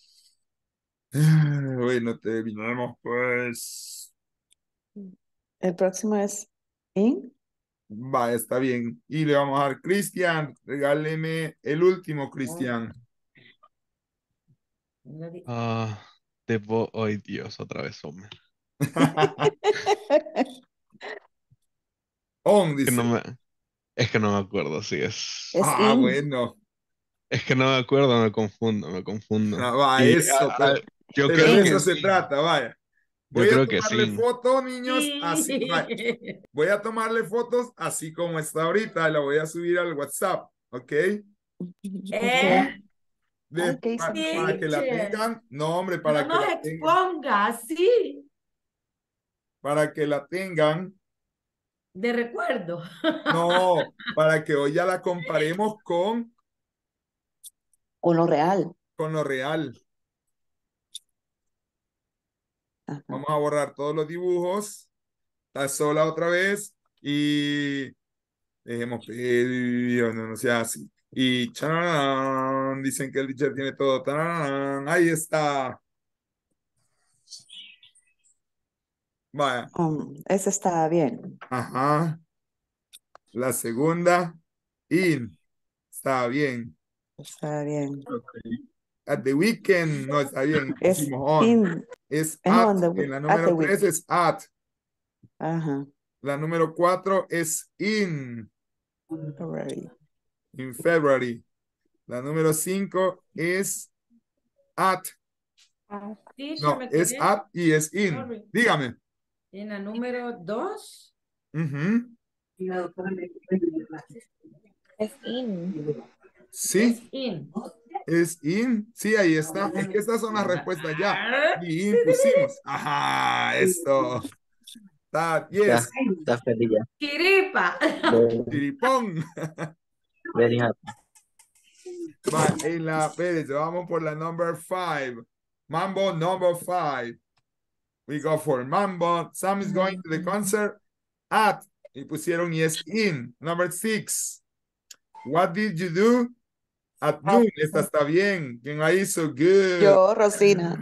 Ah, bueno, terminamos pues. El próximo es in. Va, está bien. Y le vamos a dar, Cristian, regáleme el último, Cristian. Ah, debo, ay Dios, otra vez, hombre. On, Que no dice. me, es que no me acuerdo si es. Es Ah, in. bueno. Es que no me acuerdo, me confundo, me confundo. Ah, va, Y eso, ah, pero, ah, yo pero creo de que eso se sí. trata, vaya. Yo Voy a creo que tomarle sí. fotos, niños, así. Vaya. Voy a tomarle fotos así como está ahorita. La voy a subir al WhatsApp, ¿ok? Eh, De- Ok, pa- sí. para que la teacher, tengan, no, hombre, No para que nos la tengan, exponga, sí, para que la tengan, de recuerdo. no, para que hoy ya la comparemos con, Con lo real. con lo real. Ajá. Vamos a borrar todos los dibujos, la sola otra vez y dejemos, pedir, no, no sea así. Y charán, dicen que el teacher tiene todo. Tarán, ahí está. Vaya. Um, ese está bien. Ajá. La segunda. In. Está bien. Está bien. Ok. at the weekend. No, está bien. Es Pusimos on. in. Es Es at. on the En week- la at número the tres week. es at. Ajá. La número cuatro es in. Alright. In February. La número cinco es at. Teacher, No, me es quedé. at y es in. Sorry. Dígame. En la número dos. Ujú. Es in. Sí. Es in. Es in. Sí, ahí está. Es que estas son las respuestas ya. Y in pusimos. Ajá, esto. That, yes. Está feliz ya. Chiripa. Very, Chiripón. very happy. Va, en la, espérate, vamos por la number five. Mambo number five. We go for Mambo. Sam is going to the concert at. Y pusieron yes in. Number six. What did you do at noon? Esta está bien. ¿Quién la hizo? Good. Yo, Rosina.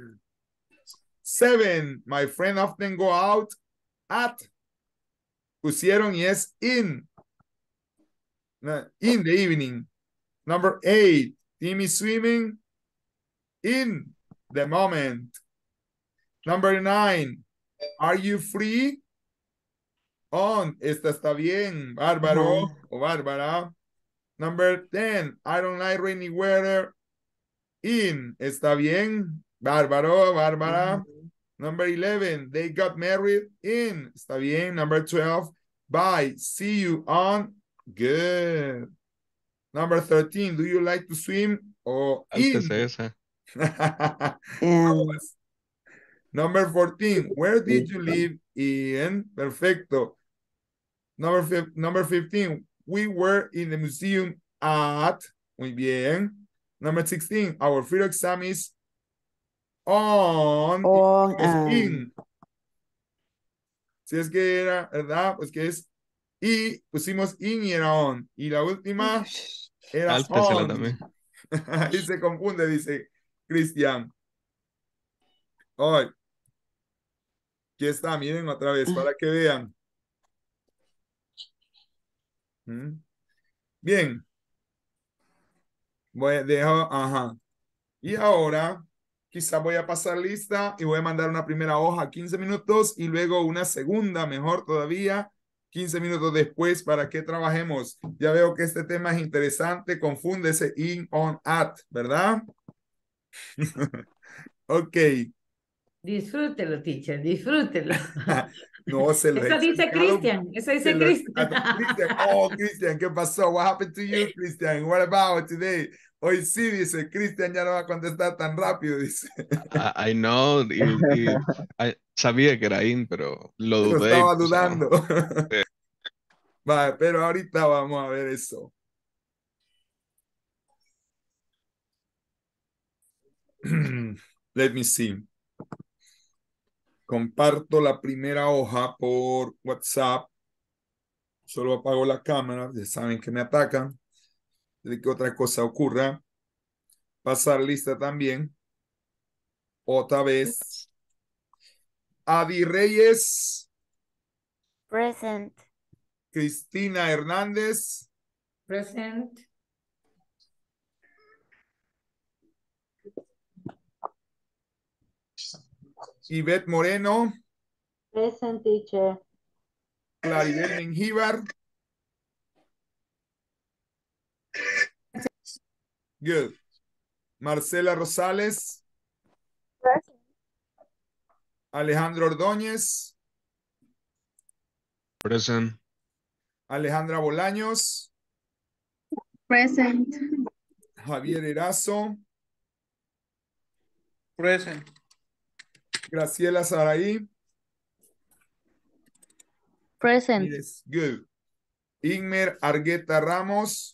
Seven. My friend often go out at. Pusieron yes in. No, in the evening. Number eight. Team is swimming in the moment. Number nine. Are you free? On. Esta está bien. Bárbaro Ajá. o Bárbara. Number ten. I don't like rainy weather. In. Está bien. Bárbaro, Bárbara. Number eleven. They got married in. Está bien. Number twelve. Bye. See you on. Good. Number thirteen. Do you like to swim? Or in? Antes esa. And Number fourteen. Where did you live in? Perfecto. Number, fif- number fifteen. We were in the museum at. Muy bien. Number sixteen. Our final exam is on. on Es and in. Si es que era, ¿verdad? Pues que es y pusimos in y era on. Y la última era Áltesela on. también. Ahí se confunde, dice Cristian. Hoy. Aquí está, miren otra vez para que vean. ¿Mm? Bien. Voy a dejar, ajá. Y ahora, quizás voy a pasar lista y voy a mandar una primera hoja quince minutos y luego una segunda, mejor todavía, quince minutos después para que trabajemos. Ya veo que este tema es interesante, confunde ese in, on, at, ¿verdad? Ok. Disfrútelo, teacher, disfrútelo. No, se lo he Eso dice explicado. Cristian, eso Se dice lo- Cristian. Cristian, oh, Cristian, ¿qué pasó? What happened to you, Cristian? What about today? Hoy sí, dice, Cristian ya no va a contestar tan rápido, dice. I, I know, y, y- I- sabía que era in, pero lo Lo dudé. estaba o sea, dudando. Vale, pero ahorita vamos a ver eso. Let me see. Comparto la primera hoja por WhatsApp. Solo apago la cámara. Ya saben que me atacan. De que otra cosa ocurra. Pasar lista también. Otra vez. Adi Reyes. Present. Cristina Hernández. Present. Ivette Moreno. Present, teacher. Claribel Mengíbar. Good. Marcela Rosales. Alejandro Ordóñez. present. Alejandra Bolaños. Present. Javier Erazo. Present. Graciela Saraí. Present. Yes, good. Inmer Argueta Ramos.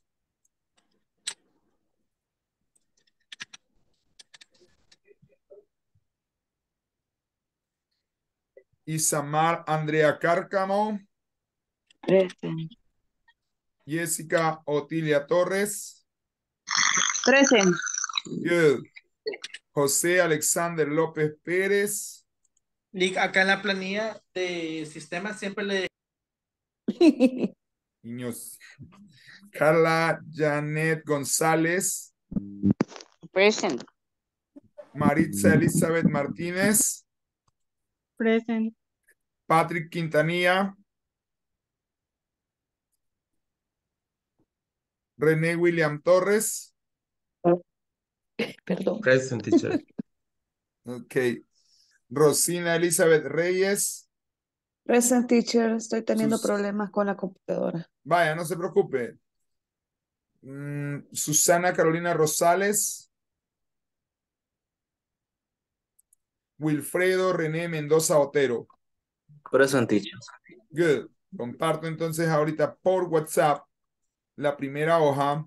Isamar Andrea Cárcamo. present. Jessica Otilia Torres. Present. Good. José Alexander López Pérez. Lick, acá en la planilla de sistema siempre le... Niños. Carla Janet González. Present. Maritza Elizabeth Martínez. Present. Patrick Quintanilla. René William Torres. Perdón. Present, teacher. Ok. Rosina Elizabeth Reyes. Present, teacher. Estoy teniendo Sus- problemas con la computadora. Vaya, no se preocupe. Mm, Susana Carolina Rosales. Wilfredo René Mendoza Otero. Present, teacher. Good. Comparto entonces ahorita por WhatsApp la primera hoja.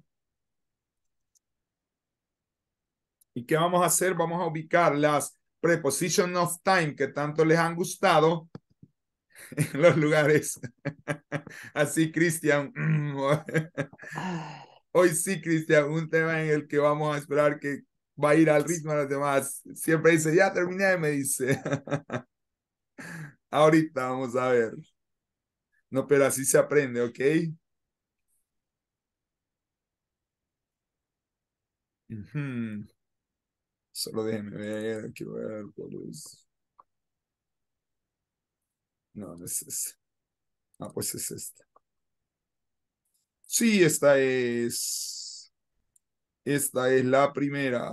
¿Y qué vamos a hacer? Vamos a ubicar las preposition of time que tanto les han gustado en los lugares. Así, Cristian. Hoy sí, Cristian, un tema en el que vamos a esperar que va a ir al ritmo de los demás. Siempre dice, ya terminé, me dice. Ahorita vamos a ver. No, pero así se aprende, ¿ok? Ujú. Solo déjenme ver, quiero ver cuál es. No, no es esta. Ah, pues es esta. Sí, esta es. Esta es la primera.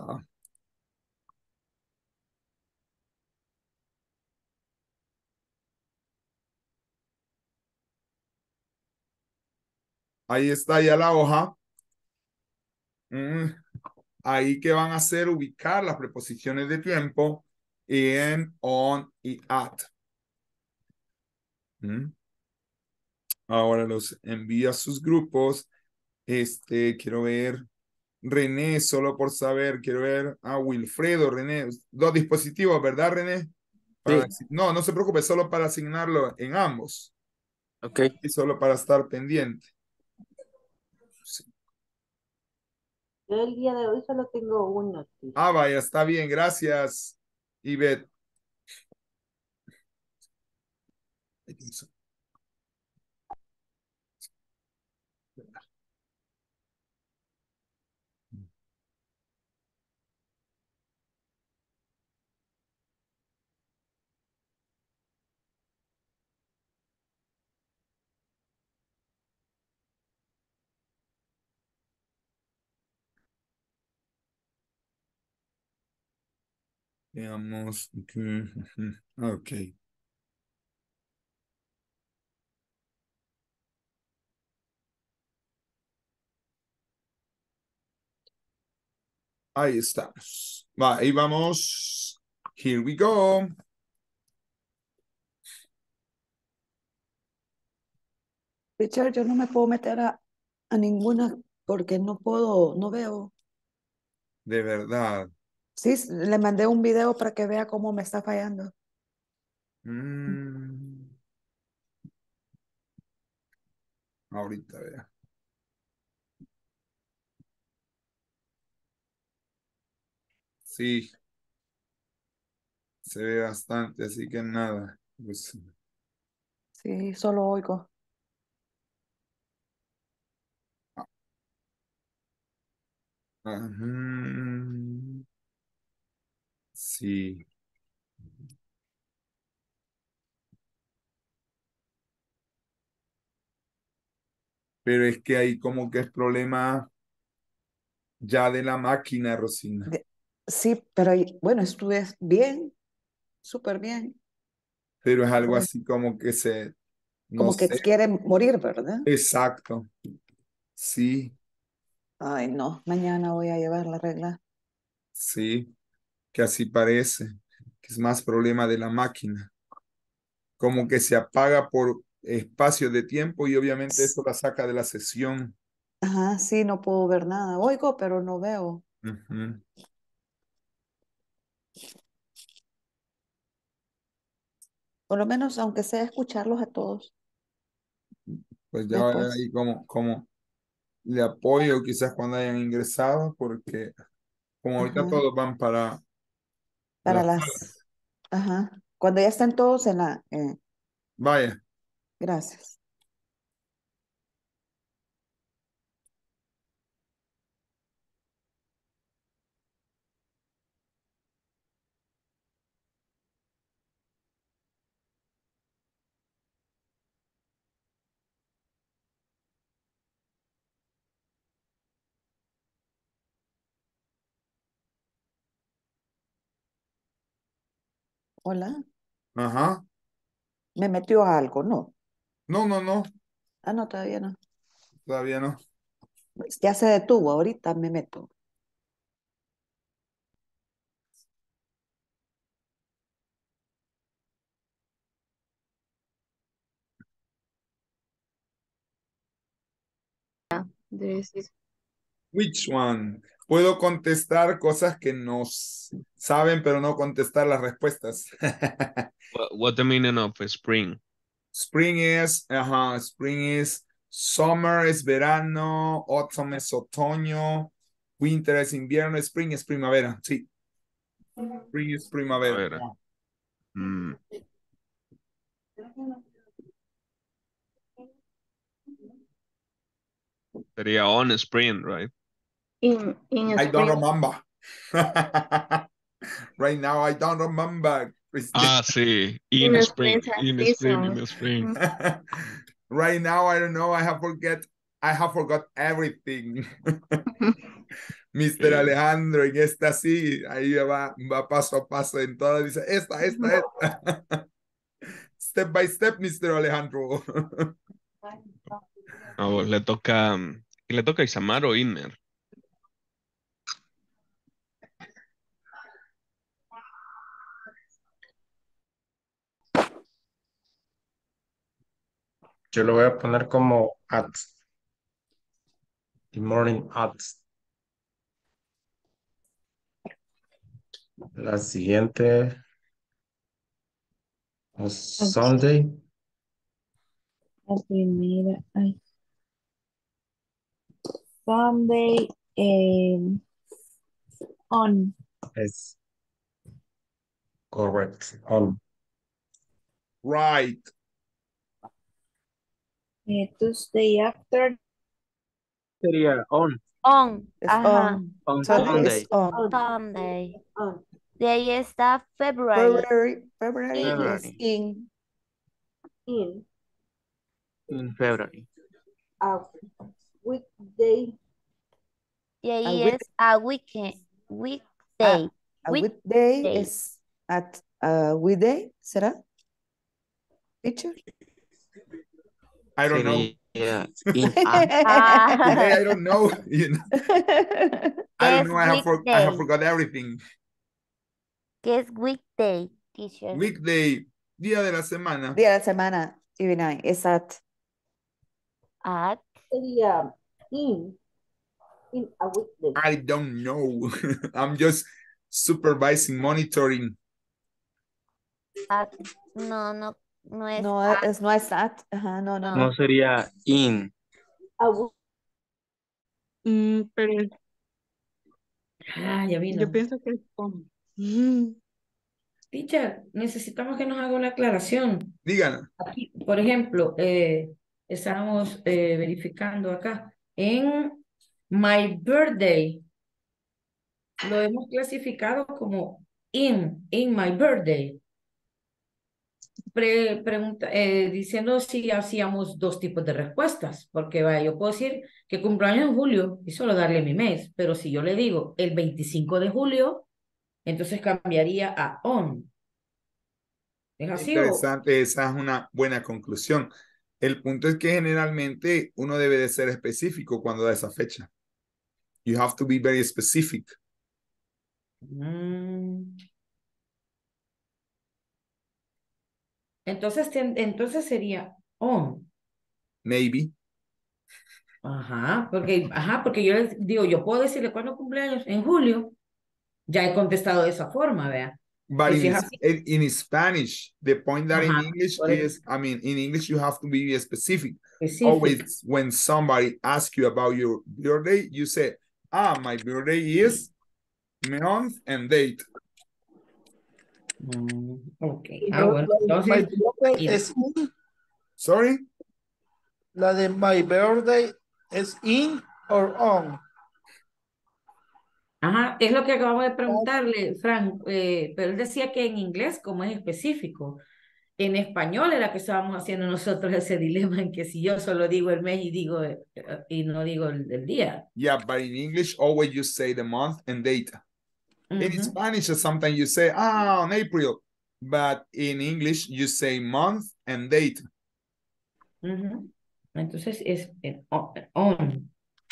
Ahí está ya la hoja. Mm, Ahí que van a hacer ubicar las preposiciones de tiempo en, on y at. Mm. Ahora los envía a sus grupos. Este, quiero ver. René, solo por saber, quiero ver a Wilfredo, René. Dos dispositivos, ¿verdad, René? Para- Sí. no, no se preocupe, solo para asignarlo en ambos. Ok. Y solo para estar pendiente. Sí. Yo el día de hoy solo tengo uno, teacher. Ah, vaya, está bien, gracias, Ivette. Veamos. Ok. Ujú. Ok. Ahí estamos. Va, ahí vamos. Here we go. Richard, yo no me puedo meter a, a ninguna porque no puedo, no veo. De verdad. Sí, s- le mandé un video para que vea cómo me está fallando. Mm, Ahorita vea. Sí, se ve bastante, así que nada. Pues, Sí, solo oigo. ajá. Sí. Pero es que ahí como que es problema ya de la máquina, Rosina. De- sí, pero y- bueno, estuve bien, súper bien. Pero es algo Pero así como que se, no como que sé. quiere morir, ¿verdad? Exacto. Sí, Ay, no, mañana voy a llevar la regla. sí, que así parece, que es más problema de la máquina. Como que se apaga por espacio de tiempo y obviamente eso la saca de la sesión. Ajá, sí, no puedo ver nada. Oigo, pero no veo. Ujú. Por lo menos, aunque sea escucharlos a todos Pues ya va a ver después. ahí cómo, cómo le apoyo quizás cuando hayan ingresado, porque como ahorita Ajá, todos van para para la... las, ajá, cuando ya estén todos en la, eh, Vaya. gracias. Hola. Ajá. ¿Me metió a algo? No. No, no, no. Ah, no, todavía no. Todavía no. Pues ya se detuvo, ahorita me meto. This is Which one? Puedo contestar cosas que nos saben, pero no contestar las respuestas. What, what the meaning of spring? Spring is, ajá, spring is, summer es verano, autumn es otoño, winter es invierno, spring es primavera, sí. Spring es primavera. Primavera. Mm. Sería on spring, right? in in I don't spring. remember. Right now, I don't remember. Ah, sí. In In spring. spring In spring. season. In spring. Right now, I don't know. I have forget. I have forgot everything. mister Alejandro, en esta sí, ahí va, va paso a paso en todas. Dice, esta, esta, esta. Step by step, mister Alejandro. Oh, le toca. ¿Y le toca a Isamar o Inmer? Yo lo voy a poner como at. The morning at. La siguiente. es Sunday. La primera, ay. Sunday, eh, on. Es correct. On. Right. Eh, Tuesday after. Sería on. On. Es Ajá. on. On Sunday Sunday. is on. Sunday. On. De ahí está February. February, February is February. in. In In February. a weekday. Y ahí A week- es a weekend. Weekday. A Week- weekday day. is at a weekday, ¿será? Teacher? I don't know. Sería in a. Ah, Today, I don't know. You know, I don't es know. I have, for, I have weekday. forgot everything. ¿Qué es weekday, teacher? Weekday, día de la semana. Día de la semana, Divinay, es at. At. Sería in. In a weekday. I don't know. I'm just supervising, monitoring. At. No, no, no es No, at. es, no es at. Ajá, no, no, No no. sería in. A week. Mm, pero Ah, ya vino. yo pienso que es on. Teacher, necesitamos que nos haga una aclaración. Díganos. Aquí, por ejemplo, eh, estábamos eh, verificando acá. En My Birthday, lo hemos clasificado como in, in my birthday. Pre- pregunta, eh, diciendo si hacíamos dos tipos de respuestas, porque vaya, yo puedo decir que cumpleaños en julio y solo darle mi mes, pero si yo le digo el veinticinco de julio, entonces cambiaría a on. ¿Es así o? Interesante, esa es una buena conclusión. El punto es que generalmente uno debe de ser específico cuando da esa fecha. You have to be very specific. Mm. Entonces, ten- entonces sería on. Maybe. Ajá, porque, ajá, porque yo les digo, yo puedo decirle cuándo cumpleaños en julio. Ya he contestado de esa forma, vea. But Y si in, es así, in, in Spanish, the point that in ajá, English por eso, is, I mean, in English you have to be specific. específico. Always when somebody asks you about your birthday, you say, ah, my birthday is month and date. Mm, ok, Y ah, no, bueno, la de My entonces, Birthday mira, es in. Sorry? La de My Birthday es in or on. ajá, es lo que acabamos de preguntarle, Frank, eh, pero él decía que en inglés, como es específico, en español era que estábamos haciendo nosotros ese dilema en que si yo solo digo el mes y digo eh, eh, y no digo el, el día. Yeah, but in English, always you say the month and date. In Ujú. Spanish, sometimes you say, ah, on April. but in English you say month and date. Ujú. Entonces es en on. on.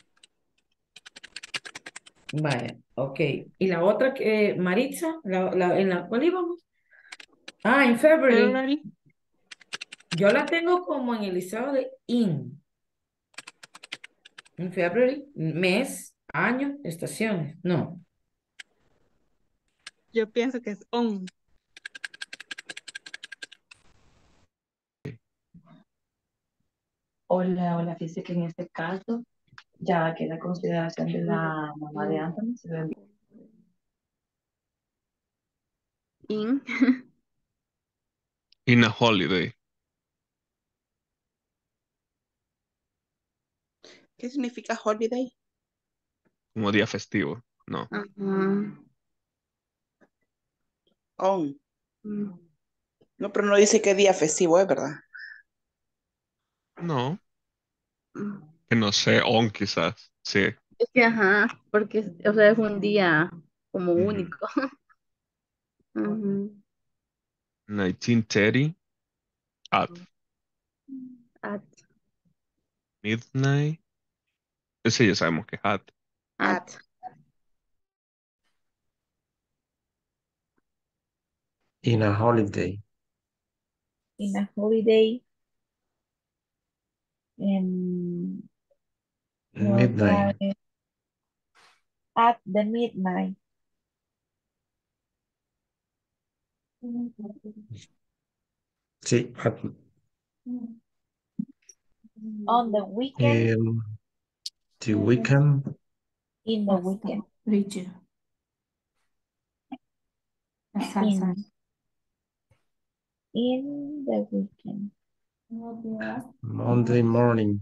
Vale, ok. Y la otra que, Maritza, la, la- ¿en la cual íbamos? Ah, en February. February. Yo la tengo como en el listado de in. En February, mes, año, estaciones. No. Yo pienso que es on. Hola, hola, fíjese que en este caso, ya que la consideración de la mamá de Anthony se lo envió. In. In a holiday. ¿Qué significa holiday? Como día festivo. No. Ajá. On. Mm. No, pero no dice qué día festivo es, ¿verdad? No. Mm. Que no sé, on quizás. Sí. Es que, ajá, porque, o sea, es un día como Ujú. único. Ujú. nineteen thirty at At, midnight. Ese ya sabemos que es at. at. In a holiday. In a holiday. And what Midnight. time? At the midnight. Sí. At, On the weekend. um, the weekend. In the weekend. Bridget. Salsa. In, in the weekend. Monday morning.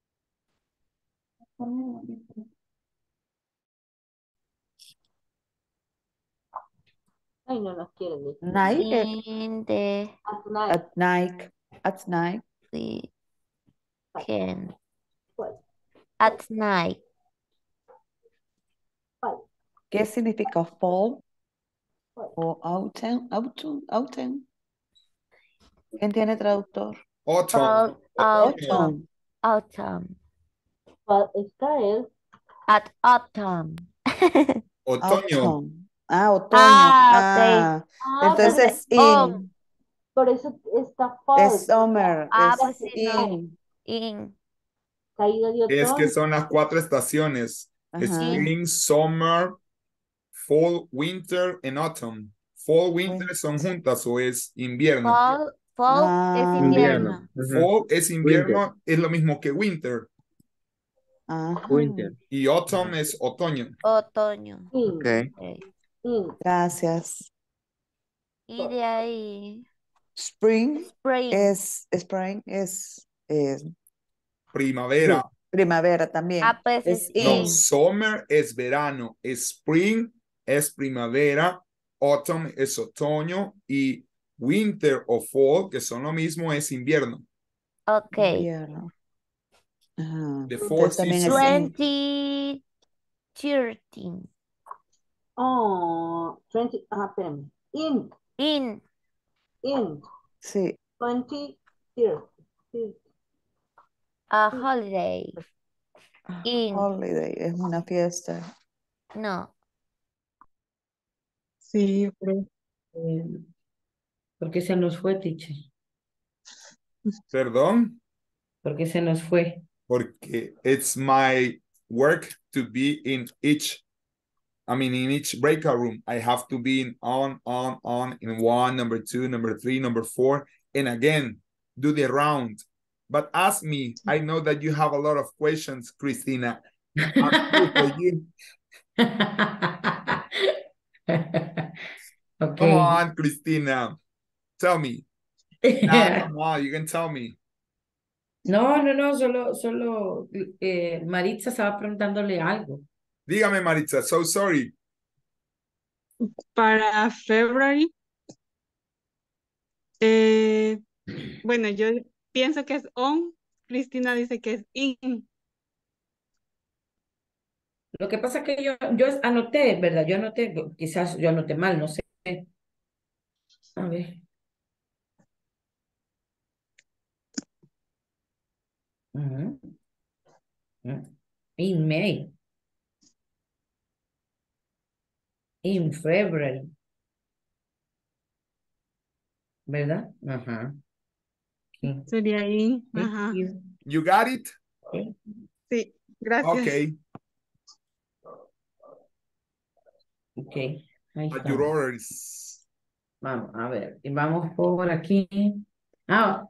Ay, no nos quieren decir. Night. eh, In the At night. At night. At night. weekend. Well, At night. well, ¿Qué significa fall well. o autumn? Autumn. Autumn. ¿Quién tiene traductor? Autumn. Fall, Autumn. autumn. Autumn. Well, esta es At autumn. Otoño. Autumn. Ah, otoño. Ah, ok. Ah, Ah, entonces Entonces, in. on. por eso está fall. Es summer. Ah, Es pues sí, no. in. In. Caída de Es que otoño. son las cuatro estaciones. Ajá. Spring, summer, fall, winter and autumn. Fall, winter son juntas o es invierno. Fall, fall es Ah, invierno. Fall es invierno, es lo mismo que winter. ajá. Winter. Y autumn es otoño. Otoño. In, Okay. Ok. in. Gracias. Y de ahí, Spring spring. es, spring es, es Primavera. primavera también. Ah, pues Es es No, in. in. summer es verano. Spring es primavera. Autumn es otoño. Y winter o fall, que son lo mismo, es invierno. Ok. Invierno. Ajá. The four Entonces también es seasons. in. twenty thirteen. Oh, twenty. Ah, espérame. In, In. in. Sí. twenty, thirty. A holiday. In. Holiday es una fiesta. No. Sí, pero Eh, porque se nos fue, teacher. Perdón, Porque se nos fue. porque it's my work to be in each, I mean, in each breakout room. I have to be in on, on, on, in one, number two, number three, number four, and again, do the round. But ask me, I know that you have a lot of questions, Christina. I'm here for you. Ok. Come on, Christina. Tell me. Nah, come on, you can tell me. No, no, no, solo, solo eh, Maritza estaba preguntándole algo. Dígame, Maritza, so sorry. para February, eh, bueno, yo pienso que es on. Cristina dice que es in. Lo que pasa es que yo, yo anoté, ¿verdad? Yo anoté, quizás yo anoté mal, no sé. A ver. Ujú. Mm. In May. In February. ¿Verdad? Ajá. Okay. Sería in. Thank Ajá. you. You got it? Okay. Sí, gracias. Okay. Ok. Ahí At your está. orders. Vamos, a ver. Y vamos por aquí. Ah,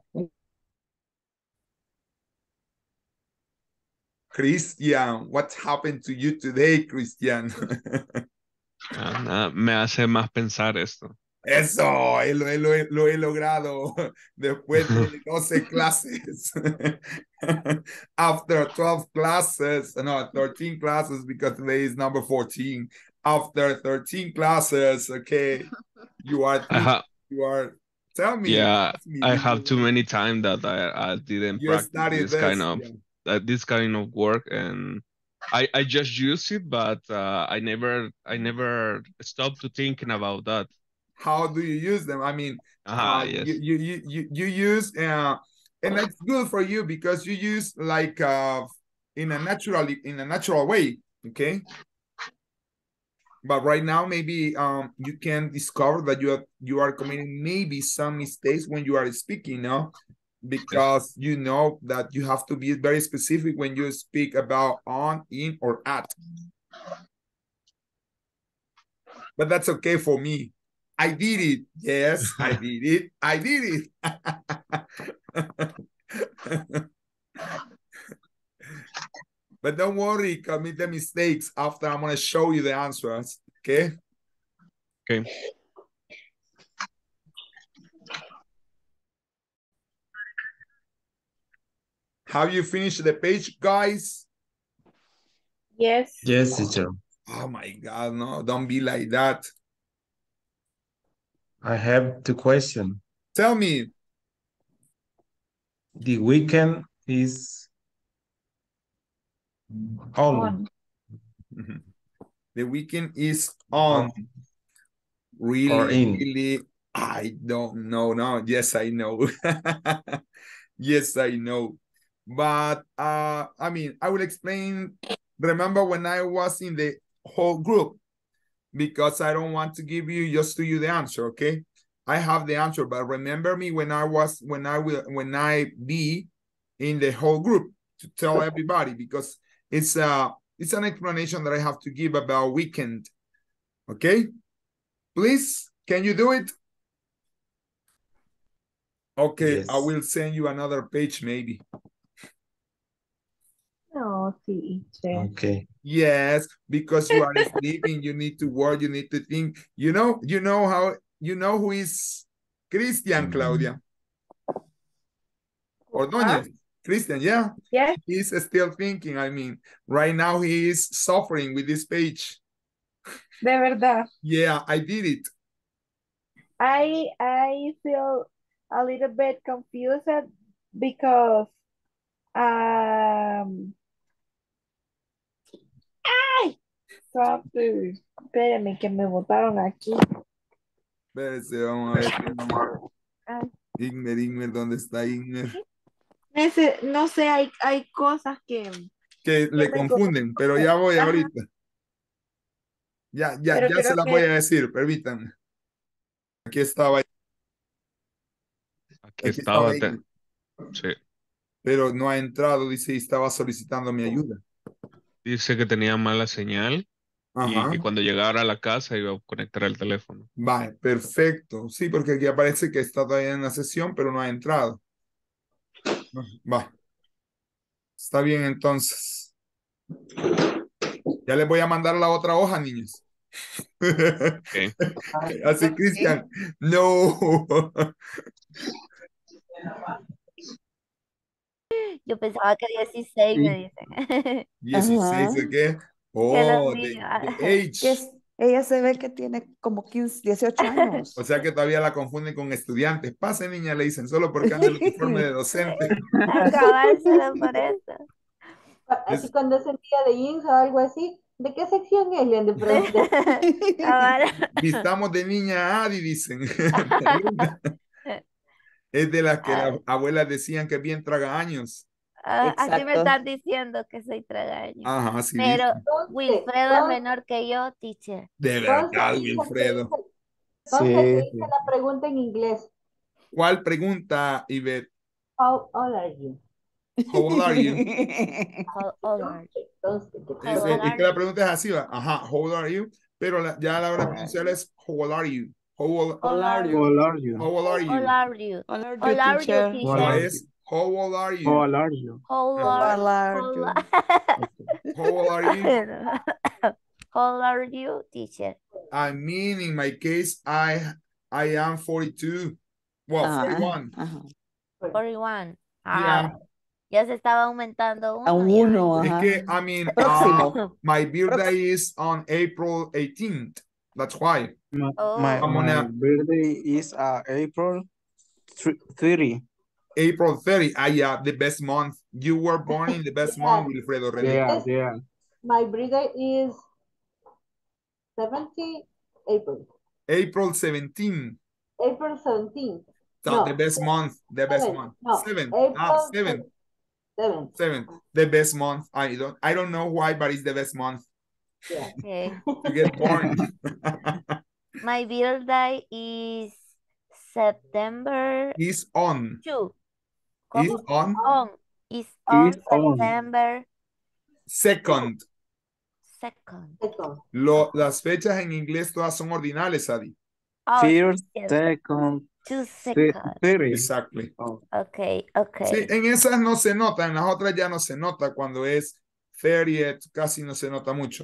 Christian, what happened to you today, Christian? Ah, nada, me hace más pensar esto. Eso, eh, lo, he- lo he- lo he logrado después de doce clases. After twelve classes, no, thirteen classes, because today is number fourteen. After thirteen classes, okay, you are I thinking, have, you are, tell me, yeah, ask me, I did have too you, many time that I, I didn't you practice studied this kind this? of Yeah. uh, this kind of work, and I I just use it, but uh, I never I never stopped to thinking about that. How do you use them? I mean, Ah, uh, yes. you, you you you you use uh, and that's good for you because you use like uh in a naturally in a natural way, okay? But right now maybe um you can discover that you are you are committing maybe some mistakes when you are speaking, no? Because you know that you have to be very specific when you speak about on, in, or at. But that's okay for me. I did it. Yes, I did it. I did it. But don't worry, commit the mistakes after I'm going to show you the answers. Okay? Okay. Have you finished the page, guys? Yes. Yes, teacher. Oh my God, no, don't be like that. I have two questions. Tell me. The weekend is on. Mhm. The weekend is on. On. Really, Or in. really, I don't know. No, yes, I know. Yes, I know. But uh, I mean, I will explain. Remember when I was in the whole group, because I don't want to give you just to you the answer, okay? I have the answer, but remember me when I was when I will when I be in the whole group to tell everybody, because it's uh it's an explanation that I have to give about weekend. Okay? Please, can you do it? Okay, Yes. I will send you another page maybe. No, sí, teacher. Okay. Yes, because you are sleeping, you need to work, you need to think. You know, you know how you know who is Christian, Claudia? Ordóñez. Christian, yeah. Yes. He's still thinking. I mean, right now he is suffering with this page. De verdad. Yeah, I did it. I I feel a little bit confused because um ¡ay! Papi, espérame que me botaron aquí. Espérese, vamos a ver. Ah, Igmer, Igmer, ¿dónde está Igmer? ese, no sé, hay, hay cosas que, Que que le me confunden, pero ya voy Ajá. ahorita. Ya, ya, Pero ya creo se las que- voy a decir, permítanme. Aquí estaba. Aquí Aquí estaba. estaba te- Igmer, Sí. pero no ha entrado, dice, y estaba solicitando mi ayuda. Dice que tenía mala señal y Ajá. que cuando llegara a la casa iba a conectar el teléfono. Vale, perfecto. Sí, porque aquí aparece que está todavía en la sesión, pero no ha entrado. Va. Está bien, entonces. Ya les voy a mandar la otra hoja, niños. Okay. Así, Cristian. No. Yo pensaba que dieciséis me dicen. dieciséis, Ajá. ¿de qué? Que Oh, los de, niños. de age. Que es- ella se ve que tiene como quince, dieciocho años. O sea que todavía la confunden con estudiantes. Pase, niña, le dicen, solo porque anda en el uniforme de docente. Acabar solo por eso. Ah, Es- Y cuando es el día de I N S o algo así, ¿De qué sección es, Leandro? Pero de- Ahora, Vistamos de niña a Adi, dicen. Es de las que ah, las abuelas decían que bien traga años. ah, así me Exacto. están diciendo que soy tragaño. Ajá, sí Pero dicen. Entonces, Wilfredo es entonces, menor que yo, teacher. De entonces verdad, te Wilfredo. hice, Sí, entonces te hice sí. la pregunta en inglés. ¿Cuál pregunta, Ivette? How old are you? How old are you? How old are you? Entonces, ¿qué How te Es, old es are que la you? pregunta es así, ¿va? Ajá, how old are you? Pero la- ya a la hora de How old are pronunciar you? es how old are you? How old, How old are you? How old are you? how old are How old you? are you? How are How you, old are you, teacher? How old No, teacher? are es you? how old are How you? old are you? How old Ajá. are How are how you? old- How old are you? How old are you, teacher? I mean, in my case, I I am forty-two. Well, Ah, forty-one. ajá. forty-one. Yeah. Ah, ya se estaba aumentando A uno ya. uno, Es ajá. que, I mean, uh, Próximo. my birthday is on April eighteenth. That's why. My, Oh, my, I'm my gonna birthday is uh, April thirty. April thirtieth. Ah, yeah, the best month. You were born in the best Yeah. month, Wilfredo Reyes. Yeah, Yes, yeah. my birthday is seventeenth April. April seventeenth. April seventeenth. So the No, best month. The best seven. month. No, Seven. Ah, April seven. seventh. Seven. The best month. I don't I don't know why, but it's the best month Yeah. okay. to get born. My birthday is September Is on. two. Is ¿Cómo? on. On. Is on Is on. September Second. second. Second. Lo, las fechas en inglés todas son ordinales, Adi. Oh, First, yes. second, Two thi- seconds. thirty. Exactly. Oh, Okay, Sí, okay. en esas no se nota, en las otras ya no se nota. Cuando es thirtieth, casi no se nota mucho.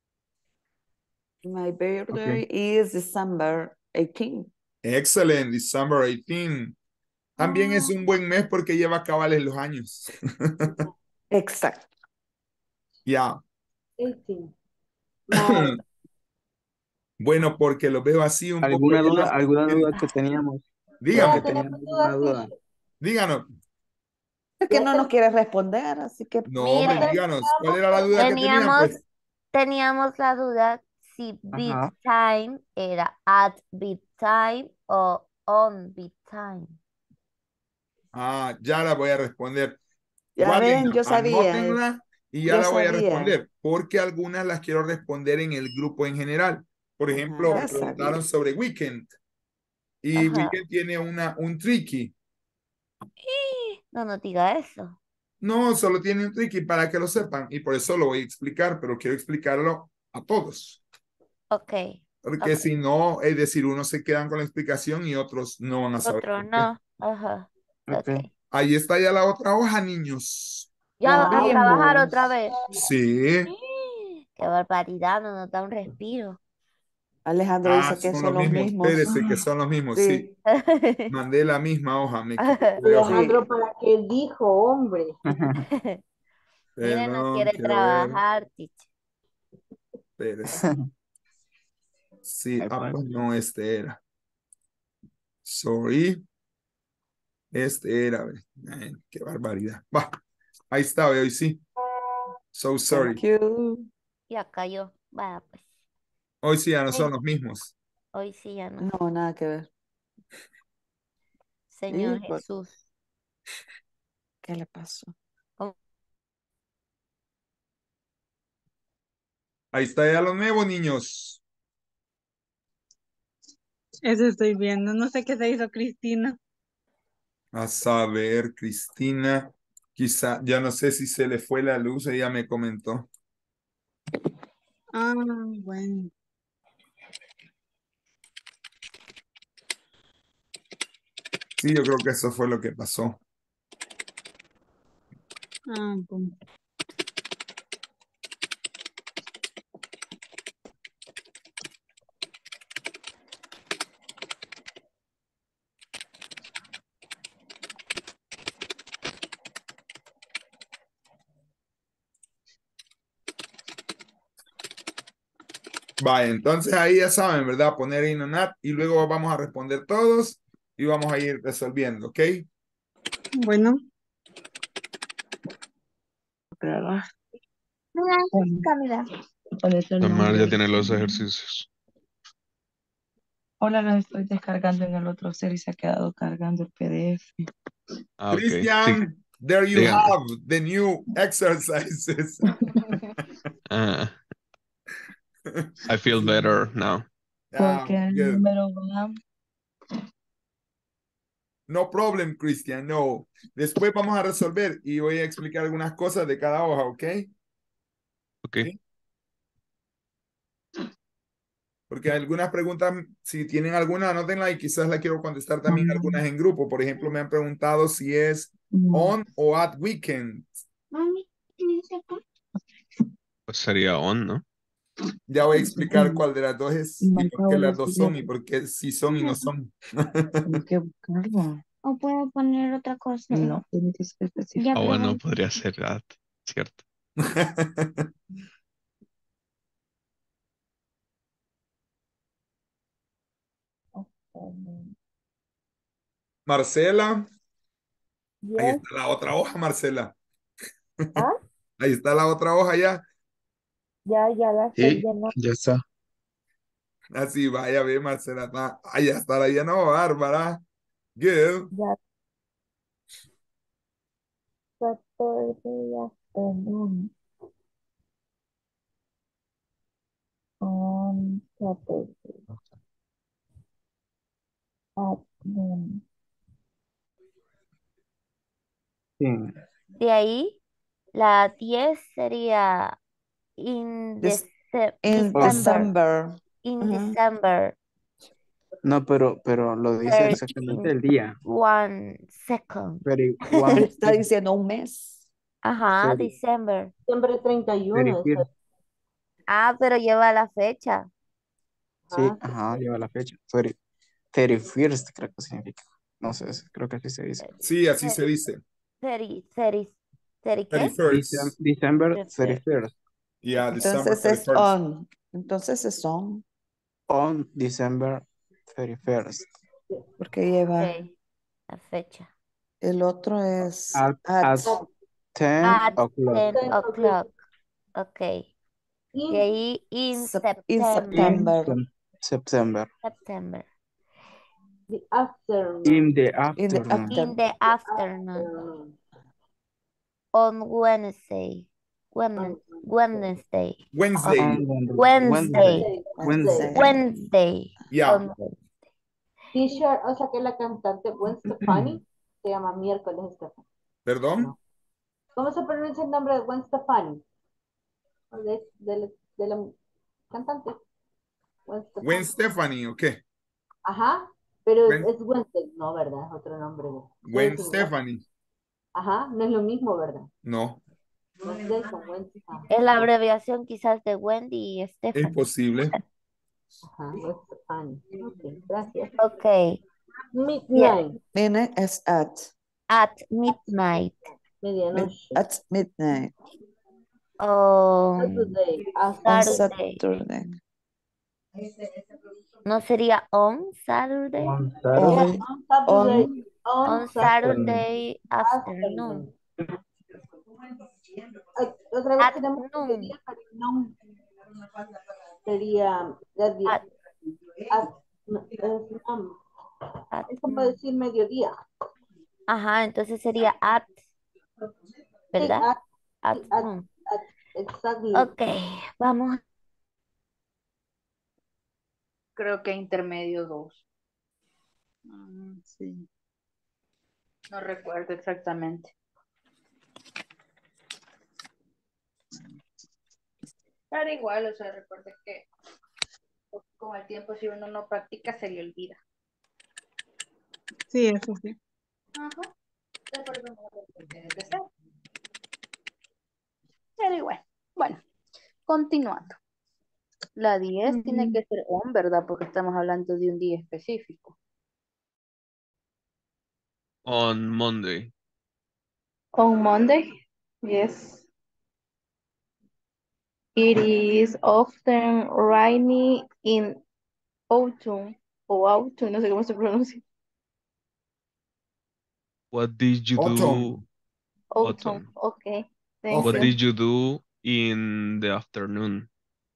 My birthday is December eighteenth. Excellent, December eighteenth. También es un buen mes porque lleva cabales los años. Exacto. Ya. eighteen. My, Bueno, porque lo veo así un poco ¿Alguna duda, llenos. alguna duda que teníamos? Dígame, Que yeah, teníamos tenemos alguna dudas, duda. teacher. díganos. Es que Ya no nos tenemos, quiere responder, así que No, hombre, Mire, díganos. ¿Cuál era la duda que tenían? teníamos, Pues, teníamos la duda si bit Ajá. time era at bit time o on bit time. ah, ya la voy a responder. ya Guárdenla, ven, yo sabía, eh, anótenla y ya yo la voy a sabía. responder, porque algunas las quiero responder en el grupo en general. Por Ajá, ejemplo, me ya preguntaron sabía. sobre Weekend y Ajá. Weekend tiene una, un tricky. No nos diga eso. No, solo tiene un tricky para que lo sepan y por eso lo voy a explicar, pero quiero explicarlo a todos. Ok. Porque Ok. si no, es decir, unos se quedan con la explicación y otros no van a saber. Otro por qué. no. Ajá. Ok. Ok. Ahí está ya la otra hoja, niños. Ya a trabajar Vamos. otra vez. Sí. Qué barbaridad, no nos da un respiro. Alejandro Ah, dice que son son los los mismos. mismos. Espérese, que son los mismos, sí. Sí. Mandé la misma hoja, me equivoqué de hoja. Alejandro, Sí. ¿para qué dijo, hombre? Miren, no Perdón, quiere quiero ver. trabajar, teacher. Espérese. Sí, Ahí ah, pues. pues no, este era. Sorry. Este era, ve. Ay, qué barbaridad. Va, ahí está, ve, hoy sí. So sorry. Thank you. Ya cayó. Vaya, pues. Hoy sí ya no son Sí. los mismos. Hoy sí ya no. No, nada que ver. Señor ¿Y por Jesús. qué le pasó? ¿Cómo? Ahí está ya lo nuevo, niños. Eso estoy viendo. No sé qué se hizo Cristina. A saber, Cristina. Quizá, ya no sé si se le fue la luz, ella me comentó. Ah, bueno. Sí, yo creo que eso fue lo que pasó. Ah, bueno. Vaya, entonces ahí ya saben, ¿verdad? Poner in and at y luego vamos a responder todos y vamos a ir resolviendo, ¿ok? Bueno. Camila. ¿Cuál es el Tamar nombre ya del tiene los libro? ejercicios. Hola, las estoy descargando en el otro ser y se ha quedado cargando el P D F. Ah, ok. Sí, Christian, there you dígame. have the new exercises. Ah, I feel better now. Ah, Porque el good. número va. No problem, Christian, no. Después vamos a resolver y voy a explicar algunas cosas de cada hoja, ¿ok? Ok. ¿Sí? Porque algunas preguntas, si tienen alguna, anótenla y quizás la quiero contestar también algunas en grupo. Por ejemplo, me han preguntado si es on o at weekend. Pues sería on, ¿no? Ya voy a explicar cuál de las dos es y por Marcado qué las las dos son y siguientes. por qué sí son y no son. Tengo que buscarlo. ¿O puedo poner otra cosa? No, tiene que ser específico. Ya Ah, bueno, pregunté. podría ser at, cierto. Marcela, ahí Yes. está la otra hoja, Marcela. ¿Ah? Ahí está la otra hoja ya. Ya, ya la estoy Sí, llenando. ya está. Así, vaya, ve, Marcela. Está, ahí está la llena, Bárbara. Good. Ya. Saturday afternoon. On Saturday at noon. Sí. De ahí, la diez sería in This- Dece- in December. December. In Ajá. December. No, pero, pero lo dice exactamente el día. One second. thirty-one, Está diciendo un mes. Ajá, thirty, December. Diciembre treinta y uno. thirty-first. eso. Ah, pero lleva la fecha. Sí, Ah, ajá, lleva la fecha. thirty, thirty-first creo que significa. No sé, creo que así se dice. Sí, así se dice. thirty, thirty, thirty, ¿qué? Decem- thirty-first. December Thirty-first. thirty-first. Yeah, December Entonces es thirty-first. on. Entonces es on. On December thirty-first. Porque lleva. Ok, la fecha. El otro es At, at. at ten At o'clock. ten ten o'clock. Ok. De in ahí, in Sep- in September. September. In September. September. the afternoon. In the In the afternoon. after. In the afternoon. Afternoon. On Wednesday. Wednes- On Wednesday. Wednesday. On Wednesday. Wednesday. Wednesday. Wednesday. Yeah. On Wednesday. T-shirt, o sea que la cantante Gwen Stefani se llama miércoles Stefani. ¿Perdón? ¿Cómo se pronuncia el nombre de Gwen Stefani? De, de la- de la cantante. Gwen Stefani. Gwen Stephanie, ¿o qué? Ajá, pero Gwen, es Wednesday, no, ¿verdad? Es otro nombre. Gwen Ustedes sí, Stephanie. Ajá, no es lo mismo, ¿verdad? No, Wednesday con Gwen Stefani. Es la abreviación quizás de Wendy y es Stephanie. posible. Ajá, Gwen Stefani. Ok, gracias. Ok. Midnight, Mine es at. At midnight. Mid- medianoche. At midnight. On Saturday, On Saturday. Saturday. ¿No sería on Saturday? On Yeah, Saturday on Saturday, On. on, On Saturday Saturday afternoon. Ah, Otra vez At tenemos noon. mediodía, pero no sería de día. At, Ah, no, es, um, at es como noon. decir mediodía. Ajá, entonces sería at, Sí, ¿verdad? at, At sí, at, noon. at, exactly. Ok, vamos. Creo que intermedio dos. Ah, sí. No recuerdo exactamente. Pero igual, o sea, recuerde que con el tiempo si uno no practica se le olvida. Sí, eso sí. Ajá. De acuerdo, no lo debe de ser. Pero igual, bueno, continuando. La diez tiene que ser on, ¿verdad? Porque estamos hablando de un día específico. On Monday. On Monday, yes. It is often rainy in autumn o autumn, no sé cómo se pronuncia. What did you Autumn. do? Autumn, Autumn. okay. Thank What Often. you. did you do in the afternoon?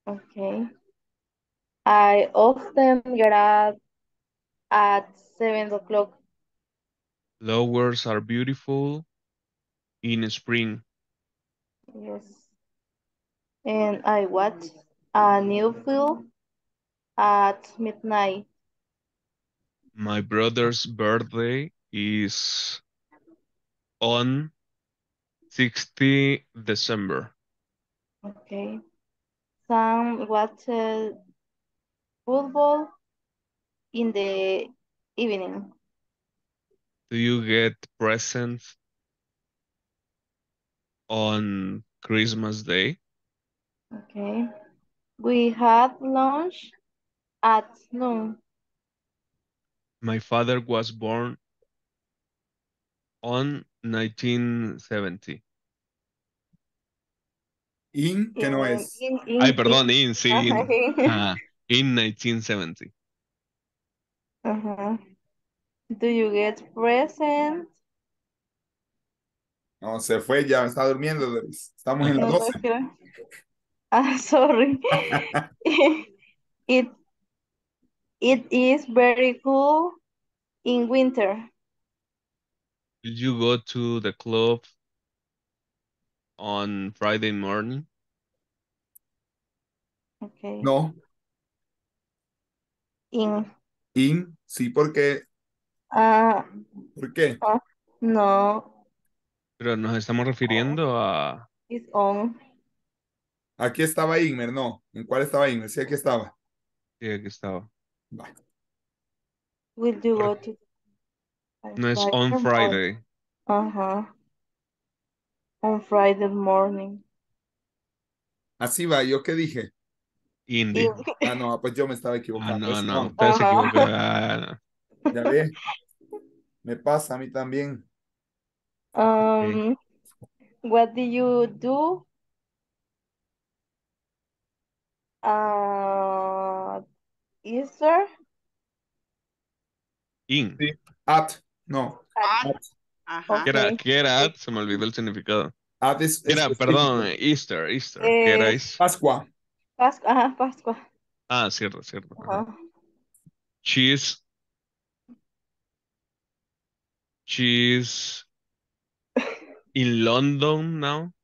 Okay. I often get up at seven o'clock. Flowers are beautiful in spring. Yes. And I watch a new film at midnight. My brother's birthday is on sixteenth December. Okay. Some watches football in the evening. Do you get presents on Christmas Day? Okay. We had lunch at noon. My father was born on nineteen seventy. In, que no In, es. in, in, Ay, in- perdón, in, sí, in. Ajá. Ah, in nineteen seventy. Ajá. Do you get present? No, se fue ya, está durmiendo, Doris. Estamos en las No doce. lo creo. Ah, sorry. It it is very cool in winter. Did you go to the club on Friday morning? Okay. No, In in, sí, porque, ah ¿por qué? ah, no, Pero nos estamos refiriendo a... it's on. Aquí estaba Inmer, no. ¿En cuál estaba Inmer? Sí, aquí estaba. Sí, aquí estaba. Va. Will you go Porque to on no es Friday on morning? Friday. Ajá. On Friday morning. Así va, ¿yo qué dije? In, In, dijo. Ah, no, pues yo me estaba Ah, equivocando. no, Es no, on. usted se equivocó. ajá. Ah, Ya ve, me pasa a mí también. no. Ok. Um, what do you do? Uh, Easter? In. Sí. At, no. Ah, At, ajá. ¿Qué era, Okay. qué era? Se me olvidó el significado. at es ¿Qué era? Perdón, específico. Easter, Easter. ¿Qué era Eh, eso? Pascua. Pascua, ajá, Pascua. Ah, cierto, cierto. Ajá. Ajá. She's, she's in London now.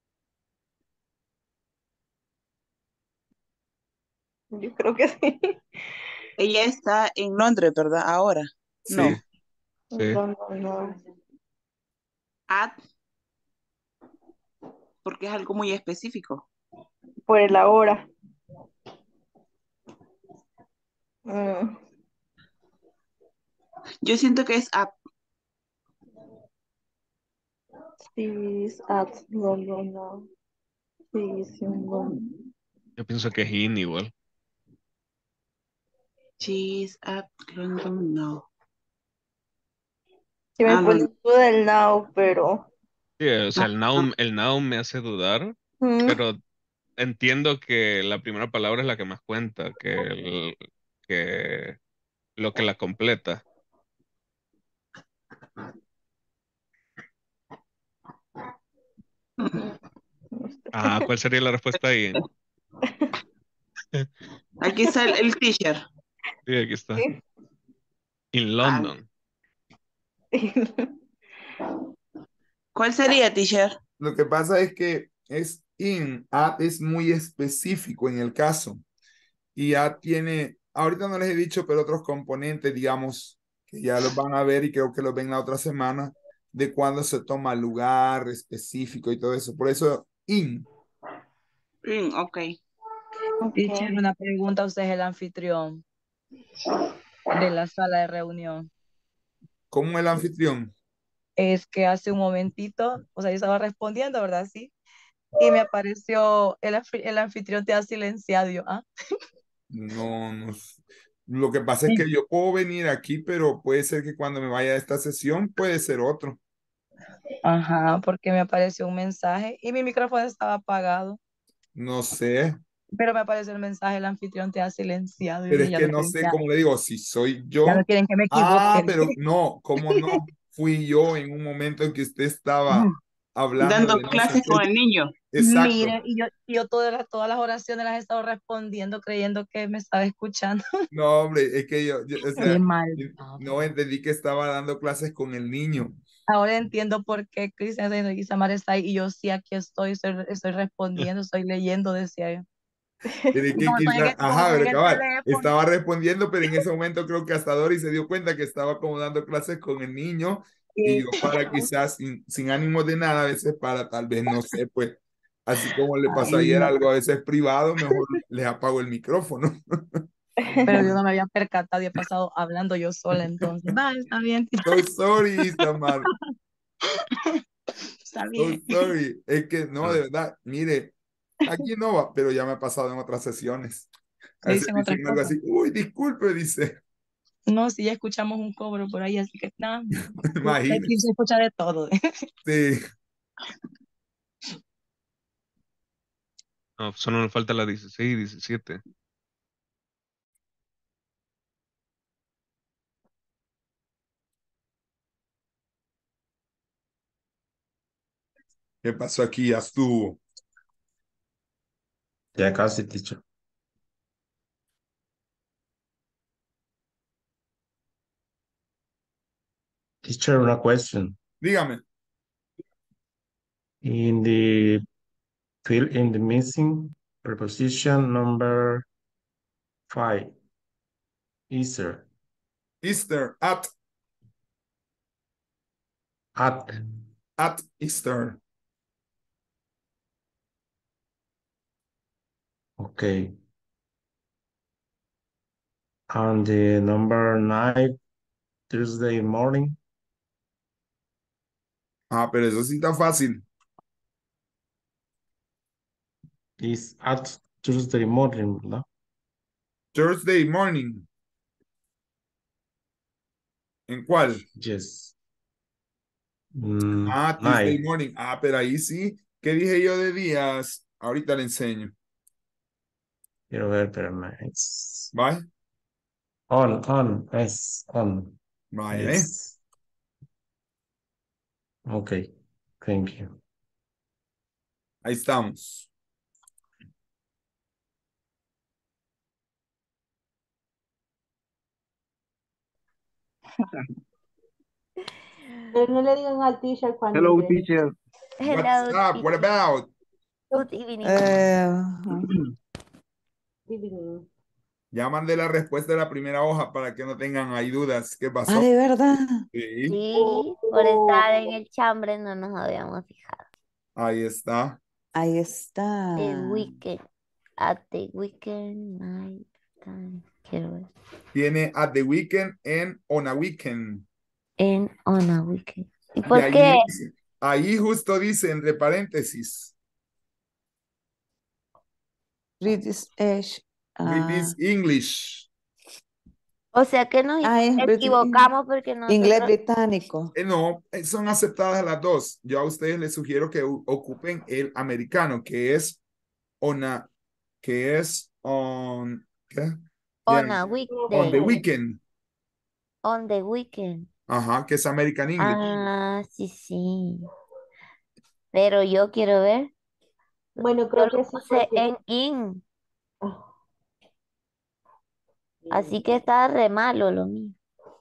Yo creo que sí. Ella está en Londres, ¿verdad? Ahora. No. Sí, sí. No, no, no. At, porque es algo muy específico. Por el ahora. Mm, Yo siento que es up. she's at London now. She's in London. Yo pienso que es in igual. She's at London now. Sí me Ah, pone London. duda el now, pero... Sí, o sea, Ah, el ah, noun, el noun me hace dudar, Mm, pero entiendo que la primera palabra es la que más cuenta, que, el- que lo que la completa. Ah, ¿cuál sería la respuesta ahí? Aquí está el, el teacher. Sí, aquí está. sí. In Ah, London. ¿cuál sería, teacher? Lo que pasa es que es in, at es muy específico en el caso. Y at tiene, ahorita no les he dicho, pero otros componentes, digamos, que ya los van a ver y creo que los ven la otra semana, de cuándo se toma lugar específico y todo eso. Por eso, in. Mm, ok. Teacher, Okay. una pregunta, usted es el anfitrión de la sala de reunión. ¿Cómo el anfitrión? Es que hace un momentito, o sea, yo estaba respondiendo, ¿verdad? Sí. Y me apareció, el, anfi- el anfitrión te ha silenciado. y yo, ¿ah? No, no. s- Lo que pasa es Sí. que yo puedo venir aquí, pero puede ser que cuando me vaya a esta sesión puede ser otro. Ajá, porque me apareció un mensaje y mi micrófono estaba apagado, No sé, pero me apareció el mensaje, el anfitrión te ha silenciado. Y yo pero dije, es ya que no no quieren, sé ya, cómo le digo, si soy ya no yo. quieren que me Ah, equivoque. pero no, ¿cómo no? Fui yo en un momento en que usted estaba hablando Dando de no sé clases qué. con el niño. Exacto. Mire, y yo, y yo todas las, todas las oraciones las he estado respondiendo creyendo que me estaba escuchando. No, hombre, es que yo, yo, o sea, Qué mal. no entendí que estaba dando clases con el niño. Ahora entiendo por qué Cristian y Isamar está ahí y yo sí aquí estoy, estoy, estoy respondiendo, estoy leyendo, decía yo. Pero es Y que como estoy en quizá- el, como ajá, estoy en pero el cabal, teléfono. estaba respondiendo, pero en ese momento creo que hasta Dory se dio cuenta que estaba como dando clases con el niño y Sí. yo para quizás sin, sin ánimo de nada, a veces para tal vez, no sé, pues, así como le pasó Ay, ayer no. algo a veces privado, mejor les apago el micrófono. Pero yo no me había percatado y he pasado hablando yo sola entonces. Va, está bien. So sorry, Isamar. Está So bien. sorry. Es que no, de verdad, mire, aquí no va, pero ya me ha pasado en otras sesiones. A Se veces dicen otras dicen algo cosas. así, uy, disculpe, dice. No, si ya escuchamos un cobro por ahí, así que nada. Imagínese. Aquí se escucha de todo. Sí. No, solo nos falta la dieciséis y diecisiete. ¿Qué pasó aquí? Ya estuvo. Ya casi, teacher. Teacher, una question. Dígame. In the fill in the missing preposition number five, Easter, Easter, at, at, at Easter. okay. And the number nine, Tuesday morning, Ah, pero eso sí está fácil. is at Tuesday morning, ¿no? Thursday morning. ¿En cuál? Yes. Mm, Ah, Tuesday nine. morning. Ah, pero ahí sí. ¿Qué dije yo de días? Ahorita le enseño. Quiero ver, espérame. It's ¿Vale? on, on, yes, on. Vaya, ¿eh? Yes. Okay, thank you. Ahí estamos. Pero no le digan al teacher cuando Hello, ingrese. teacher. What's Hello, up? What teacher. about? Good evening. Eh, Evening. Ya mandé la respuesta de la primera hoja para que no tengan ahí dudas. ¿Qué ah, pasó? de verdad. Sí, Sí, por estar en el chambre no nos habíamos fijado. ahí está. Ahí está. The weekend. At the weekend night time. Quiero ver. Tiene at the weekend and on a weekend. En on a weekend. ¿Y Y por ahí, qué? dice- ahí justo dice entre paréntesis, British Age. read ah, this English. O sea que nos ah, es British equivocamos porque Inglés nosotros... británico. Eh, no, eh, son aceptadas las dos. Yo a ustedes les sugiero que u- ocupen el americano, que es on a, que es on, ¿qué? On Yeah, a on weekday. the weekend. On the weekend. Ajá, que es American English. Ah, sí, sí. Pero yo quiero ver. Bueno, Yo creo lo que sí, puse porque en in. ah, Así que está re malo lo mío.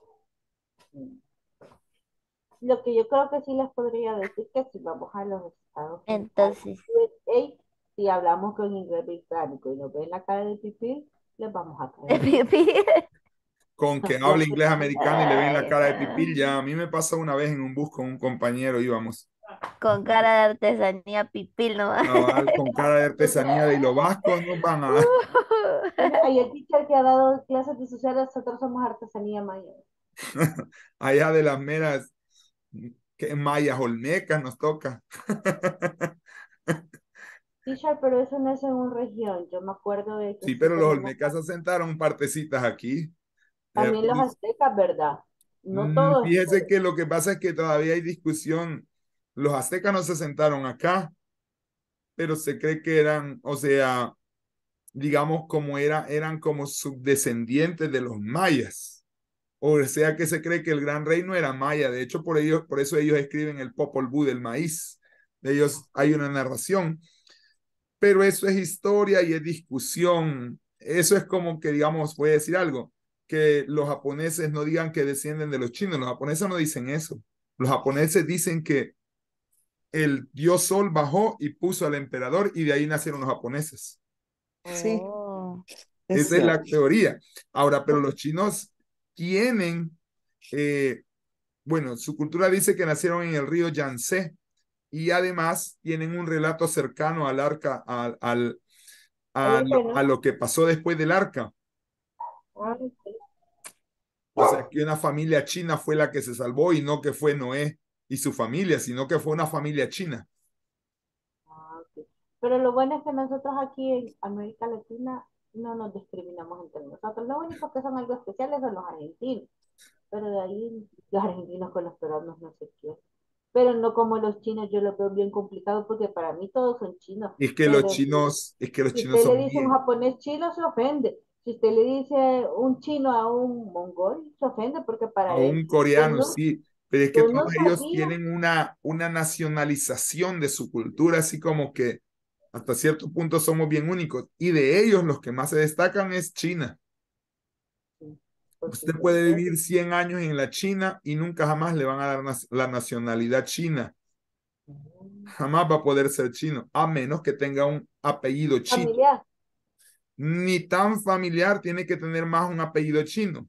lo que yo creo que sí les podría decir que si vamos a los Estados Unidos, a Entonces, U S A, si hablamos con inglés británico y nos ven la cara de pipí, les vamos a de caer. pipí. Con que hable inglés americano y le ven la Ay, cara de no. pipil. Ya, a mí me pasó una vez en un bus con un compañero, íbamos. Con cara de artesanía pipil nomás. Cabal, con cara de artesanía de hilo vasco, nos van a... Bueno, hay el teacher que ha dado clases de sociales, nosotros somos artesanía maya. allá de las meras que mayas olmecas nos toca. Teacher, pero eso no es en una región. Yo me acuerdo de que Sí, sí pero los tenemos olmecas se asentaron partecitas aquí. también los aztecas, ¿verdad? No Mm, todos. Fíjese que lo que pasa es que todavía hay discusión. Los aztecas no se sentaron acá, pero se cree que eran, o sea, digamos como era, eran como subdescendientes de los mayas. O sea que se cree que el gran reino era maya. De hecho, por ellos, por eso ellos escriben el Popol Vuh del maíz, ellos hay una narración, pero eso es historia y es discusión. Eso es como que, digamos, voy a decir algo, que los japoneses no digan que descienden de los chinos, los japoneses no dicen eso. Los japoneses dicen que el dios Sol bajó y puso al emperador y de ahí nacieron los japoneses. Sí, Oh. es Esa es la cierto. teoría. Ahora, pero los chinos tienen, eh, bueno, su cultura dice que nacieron en el río Yangtze y además tienen un relato cercano al arca, al, al, a, Ahí lo, fue, a ¿no? lo que pasó después del arca. Ah, ok. O sea, que una familia china fue la que se salvó y no que fue Noé y su familia, sino que fue una familia china. Ah, ok. Pero lo bueno es que nosotros aquí en América Latina no nos discriminamos entre nosotros. Los únicos que son algo especiales son los argentinos. Pero de ahí los argentinos con los peruanos no sé qué. Pero no como los chinos, yo lo veo bien complicado porque para mí todos son chinos. Es que los Pero si, chinos, es que los si chinos usted le son dice a un bien. japonés chino, se ofende. Si usted le dice un chino a un mongol, se ofende porque A para él, un yo coreano, no, sí, pero es que yo todos no ellos sabía. tienen una, una nacionalización de su cultura, así como que hasta cierto punto somos bien únicos. Y de ellos los que más se destacan es China. Pues Usted puede entonces, vivir cien años en la China y nunca jamás le van a dar nas- la nacionalidad china. Jamás va a poder ser chino, a menos que tenga un apellido chino. familiar. Ni tan familiar, tiene que tener más un apellido chino.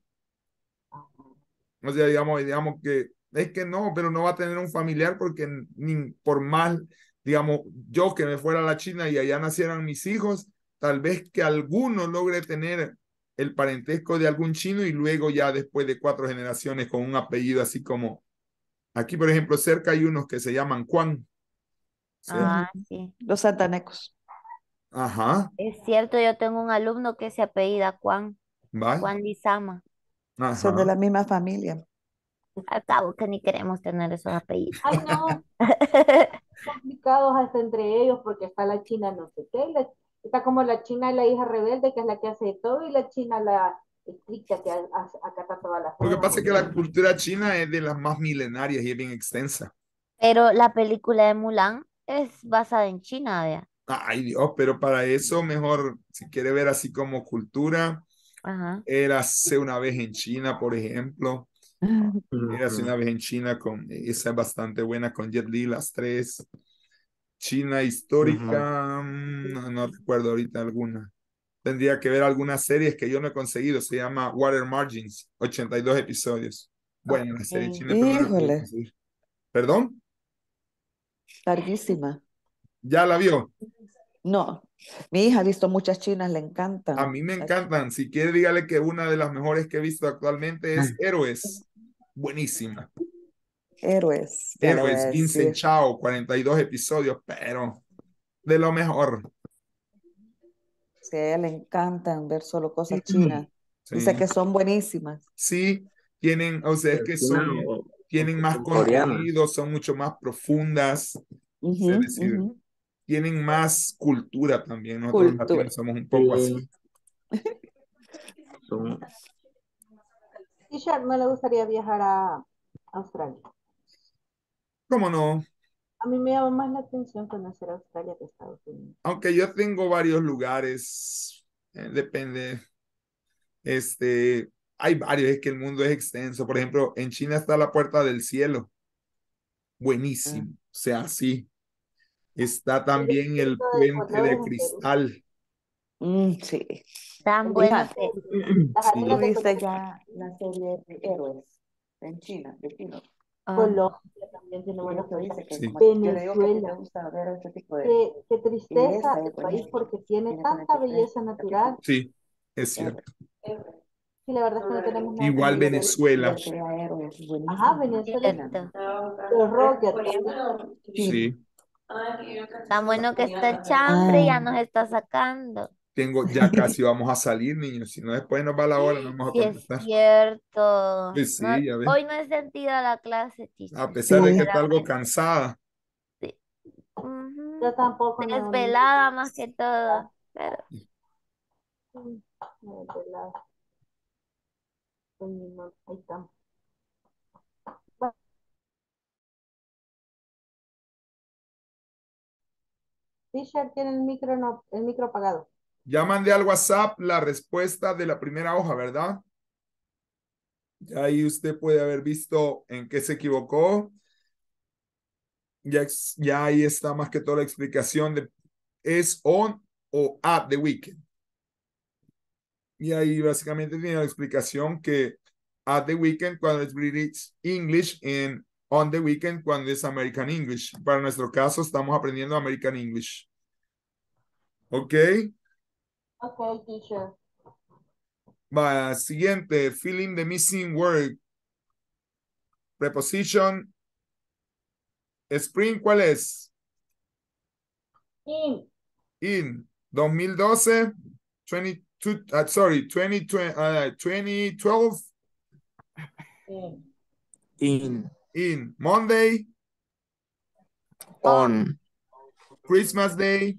O sea, digamos, digamos que es que no, pero no va a tener un familiar porque ni por más, digamos, yo que me fuera a la China y allá nacieran mis hijos, tal vez que alguno logre tener el parentesco de algún chino y luego ya después de cuatro generaciones con un apellido así como aquí, por ejemplo, cerca hay unos que se llaman Juan. Ah, sí. Los santanecos. Ajá, Es cierto, yo tengo un alumno que se apellida Juan, ¿vale? Juan Lizama. Son de Ajá. la misma familia. Al cabo que ni queremos tener esos apellidos. Ay, no, complicados hasta entre ellos porque está la China no sé qué, y la- está como la China la hija rebelde que es la que hace todo y la China la estricta que ha- hace- acata todas las Lo que pasa es normas. que la cultura china es de las más milenarias y es bien extensa. Pero la película de Mulan es basada en China, vea. Ay, Dios, pero para eso mejor, si quiere ver así como cultura, Ajá. érase una vez en China, por ejemplo. Érase una vez en China con, esa es bastante buena con Jet Li, las tres. China histórica, mm, no, no recuerdo ahorita alguna. Tendría que ver algunas series que yo no he conseguido. Se llama Water Margins, ochenta y dos episodios. Bueno, la serie china, pero no la puedo Híjole, conseguir. ¿Perdón? larguísima. ¿Ya la vio? No, mi hija ha visto muchas chinas, le A encantan. mí me encantan. Si quiere, dígale que una de las mejores que he visto actualmente es Héroes. Buenísima. Héroes, ya le voy a Héroes, Vincent decir. Chao, cuarenta y dos episodios, pero de lo mejor. Sí, a ella le encantan ver solo cosas chinas. Dice Sí, que son buenísimas. sí, tienen, o sea, es que China son, o, o tienen más coreana. contenido, son mucho más profundas. Es Ujú, decir, ujú. tienen más cultura también. Nosotros los Cultura. latinos somos un poco así. Sí, son, Tisha, no le gustaría viajar a Australia. ¿Cómo no? A mí me llama más la atención conocer Australia que Estados Unidos. Aunque yo tengo varios lugares, eh, depende. Este, hay varios, es que el mundo es extenso. Por ejemplo, en China está la Puerta del Cielo, Ah, buenísimo. O sea, sí. Está El también el distrito de Puente colores de en Perú. Cristal. mm, sí. Tan Mi bueno hija, que Las Sí. arenas de ¿tuviste colores. ya la serie de Héroes en China, de Chino? ah, no. Colombia también tiene Y buenos eso dice paisajes. que Sí. como yo le digo que a ti te Venezuela. gusta ver este tipo de... Qué, qué Y tristeza esa el es país buenísima. porque tiene Tiene tanta cuarenta y tres belleza natural. capítulos. Sí, es Héroes. cierto. Sí, la verdad es que no tenemos nada que Igual Y envidiarle. ese, y Venezuela. el que era Héroes, Ajá, buenísimo. Venezuela es China. Cierto. los Rockets. China. Sí. Tan bueno que está chambre, Ah, ya nos está sacando. Tengo, ya casi vamos a salir, niños. Si no, después nos va la hora, no vamos a Sí, es contestar. cierto. Pues No, sí, ya ves. hoy no he sentido la clase, A teacher, pesar de que sí. está algo sinceramente. cansada. Sí. Ujú. Yo tampoco me dormí. Desvelada más que todo. Pero Mm, de verdad. Pues ni modo, ahí estamos. Teacher tiene el micro, no, el micro apagado. Ya mandé al WhatsApp la respuesta de la primera hoja, ¿verdad? Ya ahí usted puede haber visto en qué se equivocó. Ya, ya ahí está más que toda la explicación de es on o at the weekend. Y ahí básicamente tiene la explicación que at the weekend cuando es British English y on the weekend cuando es American English. Para nuestro caso estamos aprendiendo American English. ¿Ok? Ok, teacher. Va, siguiente, filling the missing word. Preposition. Spring, ¿cuál es? In. In. dos mil doce. veintidós, uh, sorry, twenty, uh, twenty twelve. In. In. In. Monday. On. Christmas Day.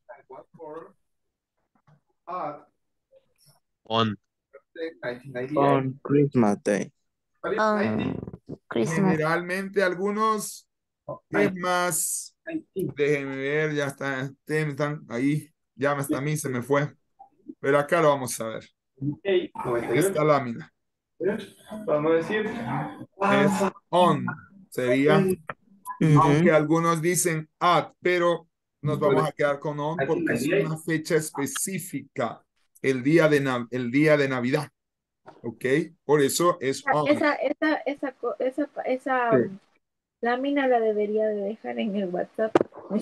On. On Christmas Day. On Christmas. Generalmente algunos es más. Déjenme ver, ya está, están ahí. Ya hasta a mí se me fue. Pero acá lo vamos a ver. Esta lámina. Vamos a decir. Es on. Sería. Ujú. Aunque algunos dicen at, pero nos vamos a quedar con on porque es una fecha específica. El día de, Nav- el día de Navidad. ¿Ok? Por eso es on. Esa, esa, esa, co- esa, esa Sí. um, lámina la debería de dejar en el WhatsApp.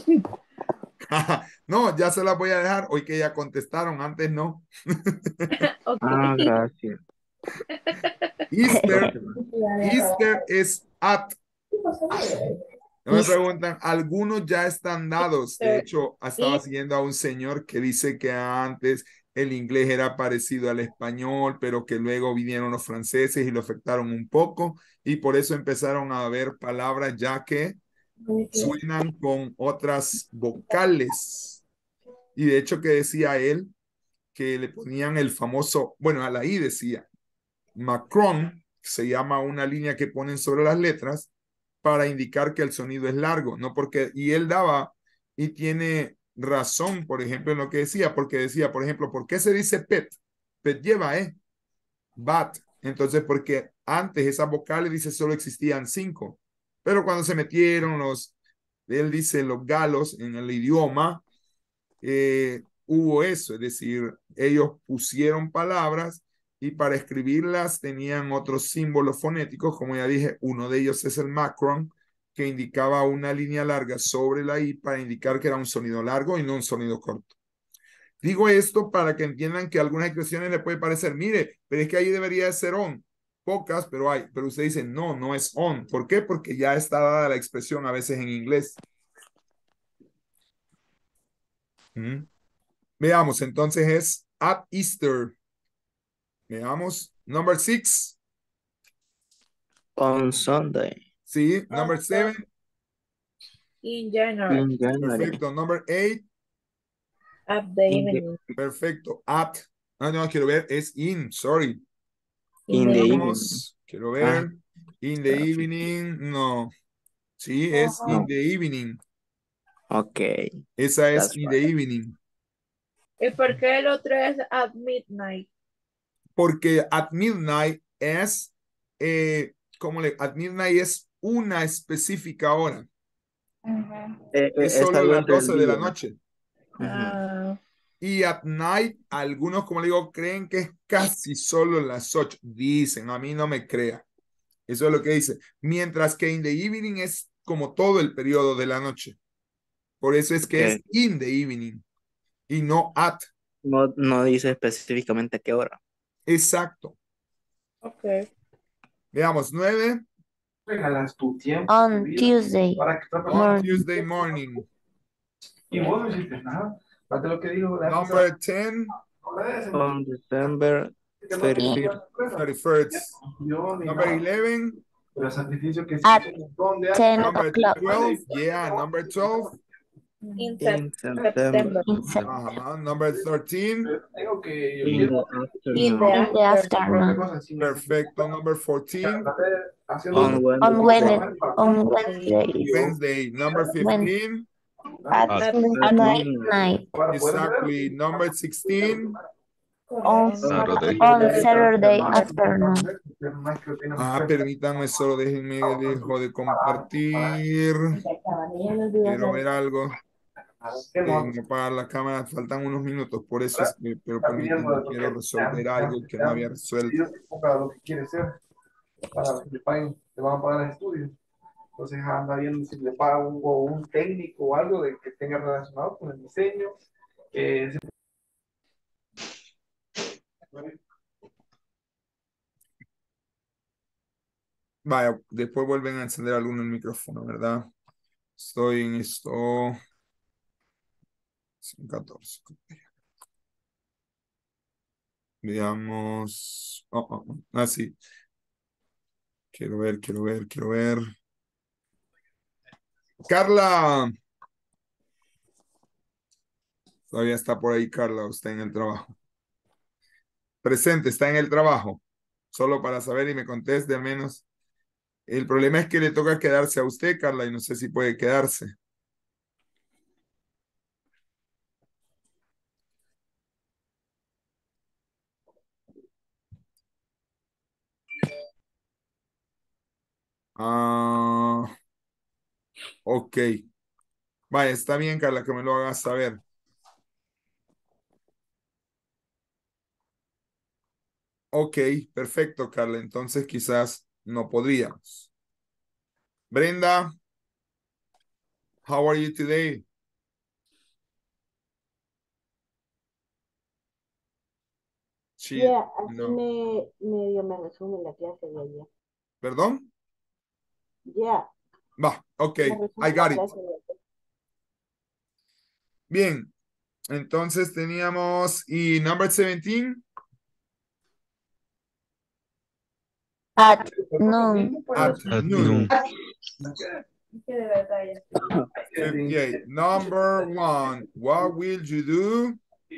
No, ya se las voy a dejar. Hoy que ya contestaron, antes no. Ok. Ah, gracias. Easter, Easter es at. No me preguntan, algunos ya están dados. De hecho, estaba siguiendo a un señor que dice que antes el inglés era parecido al español, pero que luego vinieron los franceses y lo afectaron un poco, y por eso empezaron a haber palabras ya que suenan con otras vocales. Y de hecho que decía él que le ponían el famoso, bueno, a la I decía Macron, se llama una línea que ponen sobre las letras para indicar que el sonido es largo, no porque, y él daba, y tiene razón, por ejemplo, en lo que decía, porque decía, por ejemplo, ¿por qué se dice pet? Pet lleva, ¿eh? Bat. Entonces, porque antes esas vocales, dice, solo existían cinco, pero cuando se metieron los, él dice, los galos en el idioma, eh, hubo eso, es decir, ellos pusieron palabras y para escribirlas tenían otros símbolos fonéticos, como ya dije, uno de ellos es el Macron, que indicaba una línea larga sobre la I para indicar que era un sonido largo y no un sonido corto. Digo esto para que entiendan que algunas expresiones le puede parecer, mire, pero es que ahí debería de ser on. Pocas, pero hay. Pero usted dice, no, no es on. ¿Por qué? Porque ya está dada la expresión a veces en inglés. ¿Mm? Veamos, entonces es at Easter. Veamos. Number six. On Sunday. Sí. Number seven. In January. In January. Perfecto. Number eight. At the In the- evening. Perfecto. At. No, no, quiero ver. Es in. Sorry. In the evening. Veamos. Quiero ver. In the evening. No. Sí, es No. in the evening. Okay. Esa es That's in the evening. ¿Y por qué el otro es at midnight? Porque at midnight es, eh, como le, at midnight es una específica hora. Eh, eh, Es es solo algo las entre el doce de la día. noche. Ah, Y at night, algunos, como le digo, creen que es casi solo las ocho. Dicen, a mí no me crea. Eso es lo que dice. Mientras que in the evening es como todo el periodo de la noche. Por eso es que Ok. es in the evening y no at. No, no dice específicamente a qué hora. Exacto. ok. Veamos, nueve. Regalas tu tiempo. On tu vida, Tuesday para que otra On persona- morning. Tuesday morning. Y vos no hiciste nada. Fíjate lo que dijo. la Number ten. On December thirty-first. thirty-first. Yo ni Number nada. eleven. Pero el sacrificio que At hiciste un montón de ten años. Number o'clock. twelve. Yeah, number twelve. In In Sep- September. September. In, Sep- Uh-huh. Number thirteen. Digo que yo In quiero- the In afternoon. in the afternoon. cosas así. Perfecto. Number fourteen. Haciendo- On On Wednesday. Wednesday. On Wednesday. Wednesday. Number fifteen. At At midnight. Exactly. Number sixteen. On Saturday. on Saturday afternoon. Ah, permítanme, solo déjenme, dejo de compartir. Quiero ver algo. Tengo que apagar la cámara, faltan unos minutos, por eso es que, pero permítanme, quiero resolver algo que no había resuelto. Lo que quiere ser para que le paguen, le van a pagar el estudio. Entonces anda viendo si le paga un, o un técnico o algo de que tenga relacionado con el diseño. Eh, Vaya, después vuelven a encender alguno el micrófono, ¿verdad? Estoy en esto. catorce. Veamos. Oh, oh, oh. Ah, sí. Quiero ver, quiero ver, quiero ver. Carla. Todavía está por ahí, Carla, usted en el trabajo. Presente, está en el trabajo. Solo para saber y me conteste al menos. El problema es que le toca quedarse a usted, Carla, y no sé si puede quedarse. Ah, ok. Vaya, está bien, Carla, que me lo hagas saber. Ok, perfecto, Carla. Entonces quizás no podríamos. Brenda, how are you today? She, Yeah, así no. me medio me resume la clase de ayer. ¿Perdón? Yeah, Va, ok, me resume I la got it. clase de ayer. Bien, entonces teníamos, y number seventeen. At noon. At At noon. noon. fifty-eight. Number one, what will you do?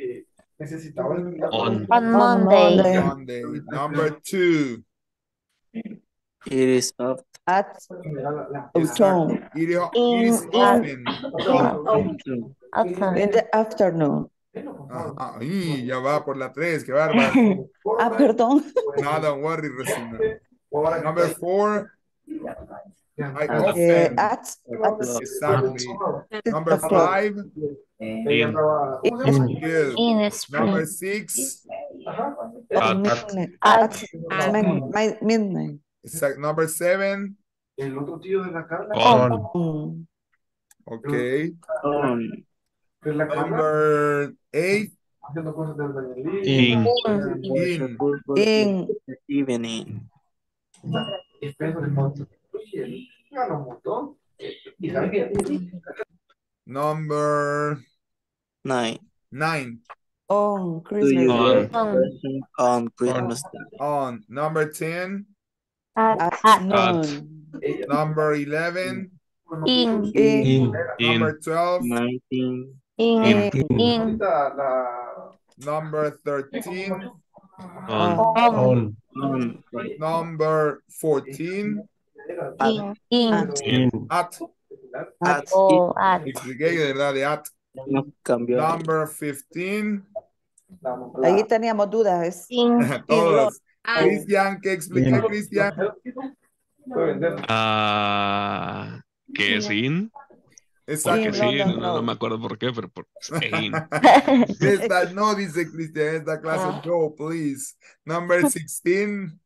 On. On Monday. Monday. Number two. It is up. At Exactly. autumn. It is, it In is in often. autumn. In the afternoon. Ah, ay, ya va por la tres, qué bárbaro. Ah, perdón. No, don't worry, Rosina. Number four. I Uh, often. at, at Exactly. six Number o'clock. five. In. Good. In spring. Number six. At midnight. At, at midnight. midnight. Exact. Number seven. On. Mm. Okay. On. Number eight. In. In. In. Evening. Number Nine. nine. On Do Christmas you On. get present on Christmas Day? On. Number ten. At, At at noon. Number eleven. in In. In. Number twelve. Nineteen. in In. in Number thirteen. On. on On. Number fourteen. in in In. At. At. o at Expliqué, de verdad, de at. No cambió. Number fifteen. Ahí teníamos dudas. in Todos. Cristian, ¿qué expliqué, Cristian? Ah, ¿qué es in? Exacto. Porque In, no, sí, no, no, no no. me acuerdo por qué, pero por, es in. Esta no, dice Cristian, esta clase no, please. Number sixteen.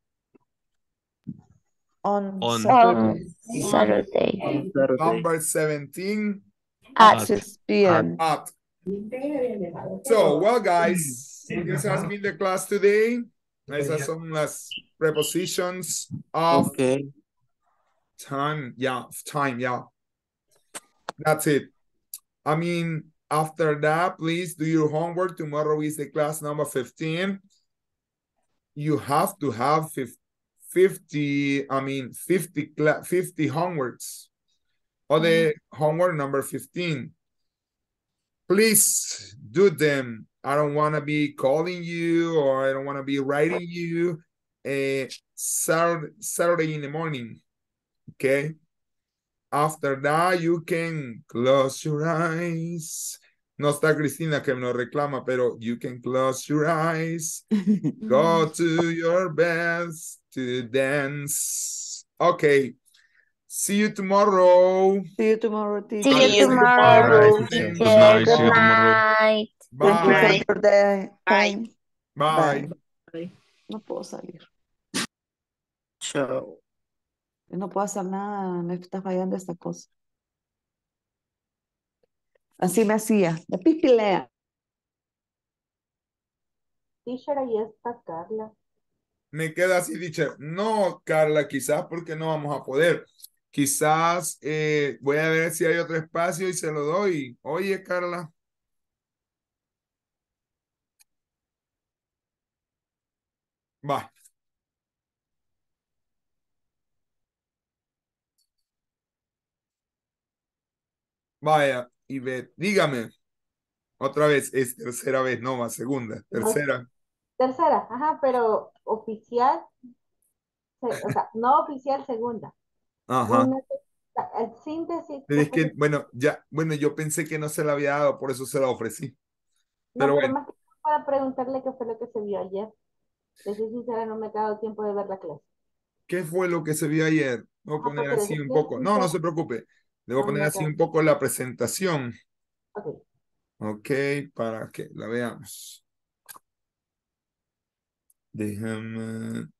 On, On. Saturday. on Saturday On Saturday. Number seventeen. at At. six p m At. So, well, guys, this has been the class today. Esas son las prepositions of Okay. time. Yeah, of time, yeah. That's it. I mean, after that, please do your homework. Tomorrow is the class number fifteen. You have to have fifty, I mean, fifty, fifty homeworks. Or the homework number fifteen. Please do them. I don't want to be calling you or I don't want to be writing you a Saturday, Saturday in the morning. Okay? After that, you can close your eyes. No está Cristina que me lo reclama, pero you can close your eyes. Go to your best to dance. Okay. See you tomorrow. See you tomorrow, teacher. See See you you tomorrow, tomorrow. teacher. Good night. See Good you tomorrow. night. Thank you for Bye. your day. Bye. Time. Bye. Bye. No puedo salir. Chao. Yo no puedo hacer nada. Me está fallando esta cosa. Así me hacía. De pipilea. Teacher, ahí está Carla. Me queda así, dicho. No, Carla, quizás porque no vamos a poder. Quizás eh, voy a ver si hay otro espacio y se lo doy. Oye, Carla. Va. Vaya, Ivette, dígame. Otra vez, es tercera vez, no más, segunda, No, tercera. tercera, ajá, pero oficial, se- o sea, no oficial, segunda. Ajá. Una, el síntesis, Pero ¿qué es fue que, lo- bueno, ya, bueno, yo pensé que no se la había dado, por eso se la ofrecí. no, Pero pero bueno, más que nada para preguntarle qué fue lo que se vio ayer. De ser sincera, no me ha dado tiempo de ver la clase. ¿qué fue lo que se vio ayer? Voy a Ah, poner porque de así ser un bien poco. No, no sincera, se preocupe. Le voy a no me poner ha así dado. un poco la presentación. Ok. Ok, para que la veamos. Déjame.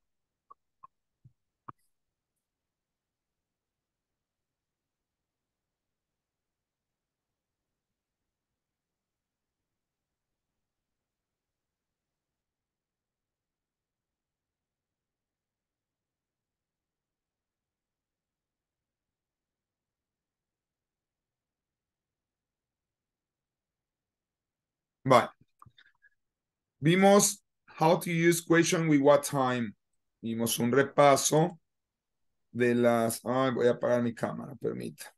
Vale. Vimos how to use question with what time. Vimos un repaso de las... Ay, voy a apagar mi cámara, permita.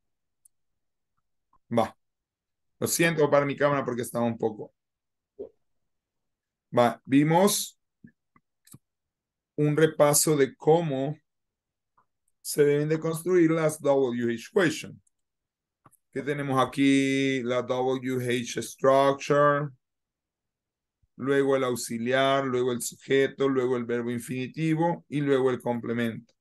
Va. Lo siento para mi cámara porque estaba un poco. Va. Vimos un repaso de cómo se deben de construir las W H question. Que tenemos aquí la W H structure, luego el auxiliar, luego el sujeto, luego el verbo infinitivo y luego el complemento.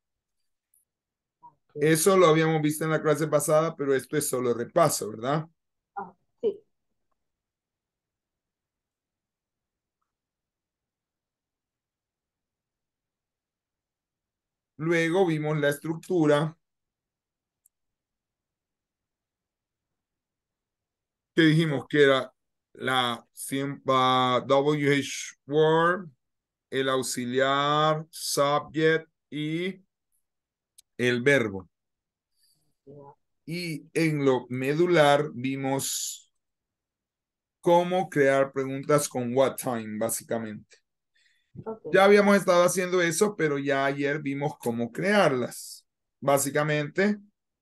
Eso lo habíamos visto en la clase pasada, pero esto es solo repaso, ¿verdad? Ah, sí. Luego vimos la estructura que dijimos que era la simple W H word, el auxiliar, subject y el verbo. Y en lo medular vimos cómo crear preguntas con what time, básicamente. Okay. Ya habíamos estado haciendo eso, pero ya ayer vimos cómo crearlas. Básicamente.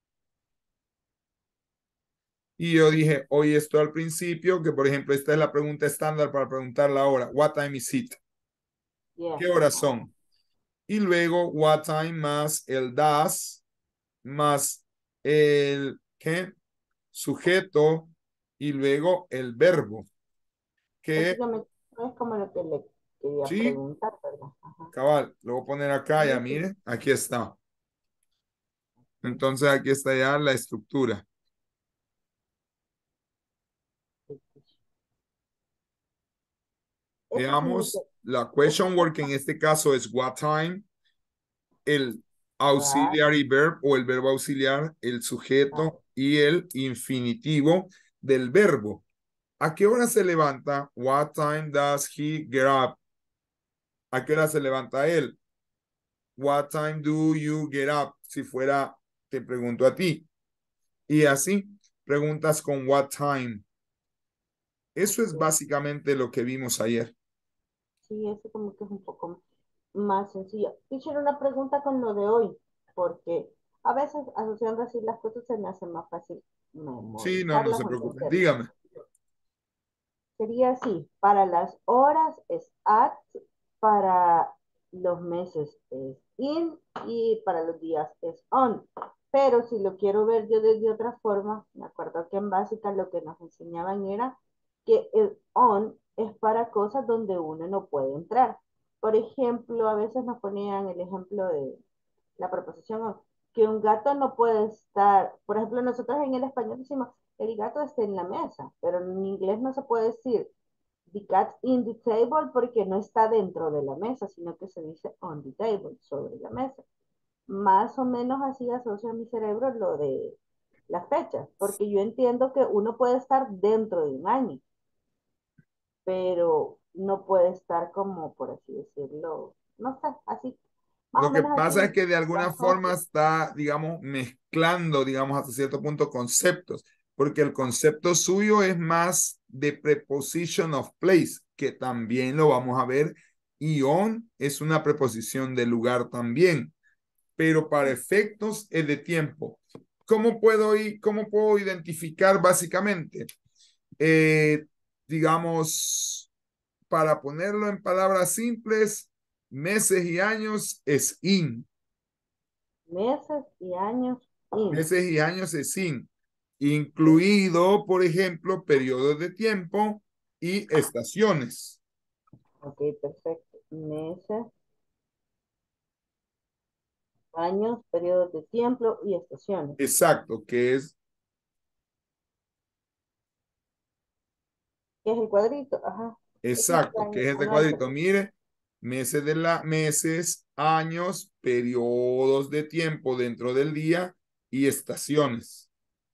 Y yo dije, oye, esto al principio, que por ejemplo, esta es la pregunta estándar para preguntar la hora. What time is it? Yeah. ¿Qué horas son? Y luego, what time más el das, más el ¿qué? Sujeto, y luego el verbo. Que, Básicamente, no es como lo que le quería sí, preguntar, ¿verdad? Ajá. cabal, lo voy a poner acá, ya Sí, sí. mire, aquí está. Entonces aquí está ya la estructura. Eso es como Veamos, que, la question word que en este caso es what time, el ah, auxiliary verb o el verbo auxiliar, el sujeto y el infinitivo del verbo. ¿A qué hora se levanta? What time does he get up? ¿A qué hora se levanta él? What time do you get up? Si fuera, te pregunto a ti. Y así, preguntas con what time. Eso es básicamente lo que vimos ayer. sí, eso como que es un poco más sencillo. Hicieron una pregunta con lo de hoy, porque a veces asociando así las cosas se me hace más fácil Sí, no, no memorizarlas se o preocupe. entenderlas. Dígame. Sería así, para las horas es at, para los meses es in y para los días es on. Pero si lo quiero ver yo desde otra forma, me acuerdo que en básica lo que nos enseñaban era que el on es para cosas donde uno no puede entrar. Por ejemplo, a veces nos ponían el ejemplo de la preposición on, que un gato no puede estar, por ejemplo, nosotros en el español decimos, el gato está en la mesa, pero en inglés no se puede decir the cat in the table porque no está dentro de la mesa, sino que se dice on the table, sobre la mesa. Más o menos así asocio a mi cerebro lo de las fechas, porque yo entiendo que uno puede estar dentro de un año, pero no puede estar como, por así decirlo, no sé, así, más Lo o que menos así pasa es que de lo alguna forma asocio. está, digamos, mezclando, digamos, hasta cierto punto conceptos, porque el concepto suyo es más de preposition of place, que también lo vamos a ver, y on es una preposición de lugar también, pero para efectos es de tiempo. ¿Cómo puedo, ir, cómo puedo identificar básicamente? Eh, digamos, para ponerlo en palabras simples, meses y años es in. Meses y años in. Meses y años es in. Incluido, por ejemplo, periodos de tiempo y estaciones. Ok, perfecto. Meses, años, periodos de tiempo y estaciones. Exacto, que es... ¿Qué es el cuadrito? Ajá. Exacto, que es este cuadrito. Mire, meses de la, meses, años, periodos de tiempo dentro del día y estaciones.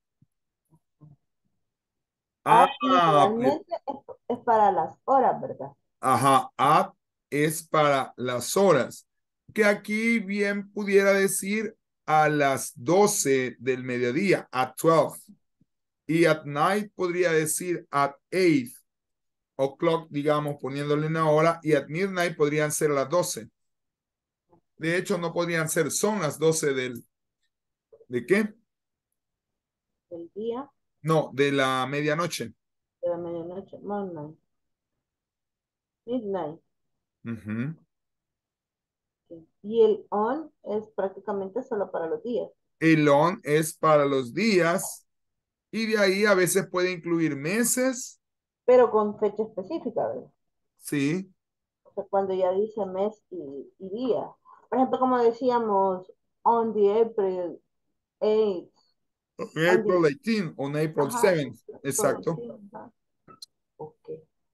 Ah, Ah, literalmente es, es para las horas, ¿verdad? ajá, at es para las horas, que aquí bien pudiera decir a las doce del mediodía, at twelve. Y at night podría decir at eight o'clock, digamos, poniéndole una hora, y at midnight podrían ser las doce. De hecho, no podrían ser, son las doce del, ¿de qué? Del día, No, de la medianoche. de la medianoche, midnight. Midnight. Uh-huh. Sí. Y el on es prácticamente solo para los días. El on es para los días y de ahí a veces puede incluir meses. Pero con fecha específica, ¿verdad? Sí. O sea, cuando ya dice mes y, y día. Por ejemplo, como decíamos, on the April eighth. On April eighteenth, on April Ajá, seventh. Exacto. ajá. Ok.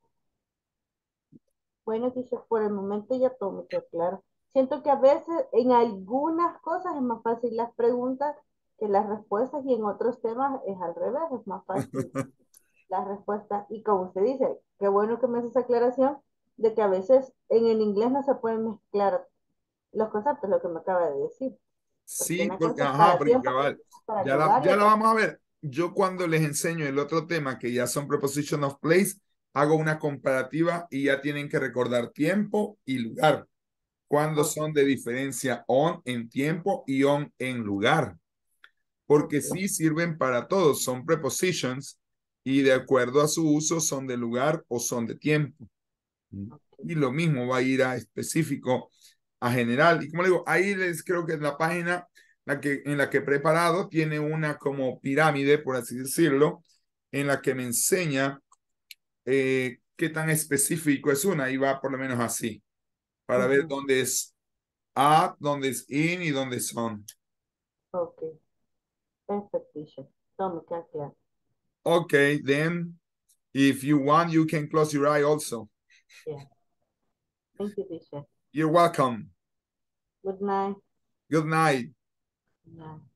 Bueno, dice, por el momento ya todo me quedó claro. Siento que a veces en algunas cosas es más fácil las preguntas que las respuestas y en otros temas es al revés, es más fácil las respuestas. Y como usted dice, qué bueno que me hace esa aclaración de que a veces en el inglés no se pueden mezclar los conceptos, lo que me acaba de decir. Porque Sí, una porque, cosa es ajá, para porque tiempo, otra cabal, cosa es para ya la, lugar y ya la otra. vamos a ver. Yo cuando les enseño el otro tema, que ya son preposition of place, hago una comparativa y ya tienen que recordar tiempo y lugar. Cuando Okay. son de diferencia on en tiempo y on en lugar. Porque Okay. sí sirven para todos, son prepositions y de acuerdo a su uso son de lugar o son de tiempo. Okay. Y lo mismo va a ir a específico, a general. Y como le digo, ahí les creo que en la página la que, en la que he preparado tiene una como pirámide, por así decirlo, en la que me enseña eh, qué tan específico es una. Y va por lo menos así, para uh-huh. ver dónde es at, dónde es in y dónde son. Ok. Perfect, teacher. Tome, claro. Okay, then if you want, you can close your eye also. Yeah. Thank you, teacher. You're welcome. Good night. Good night. Good night.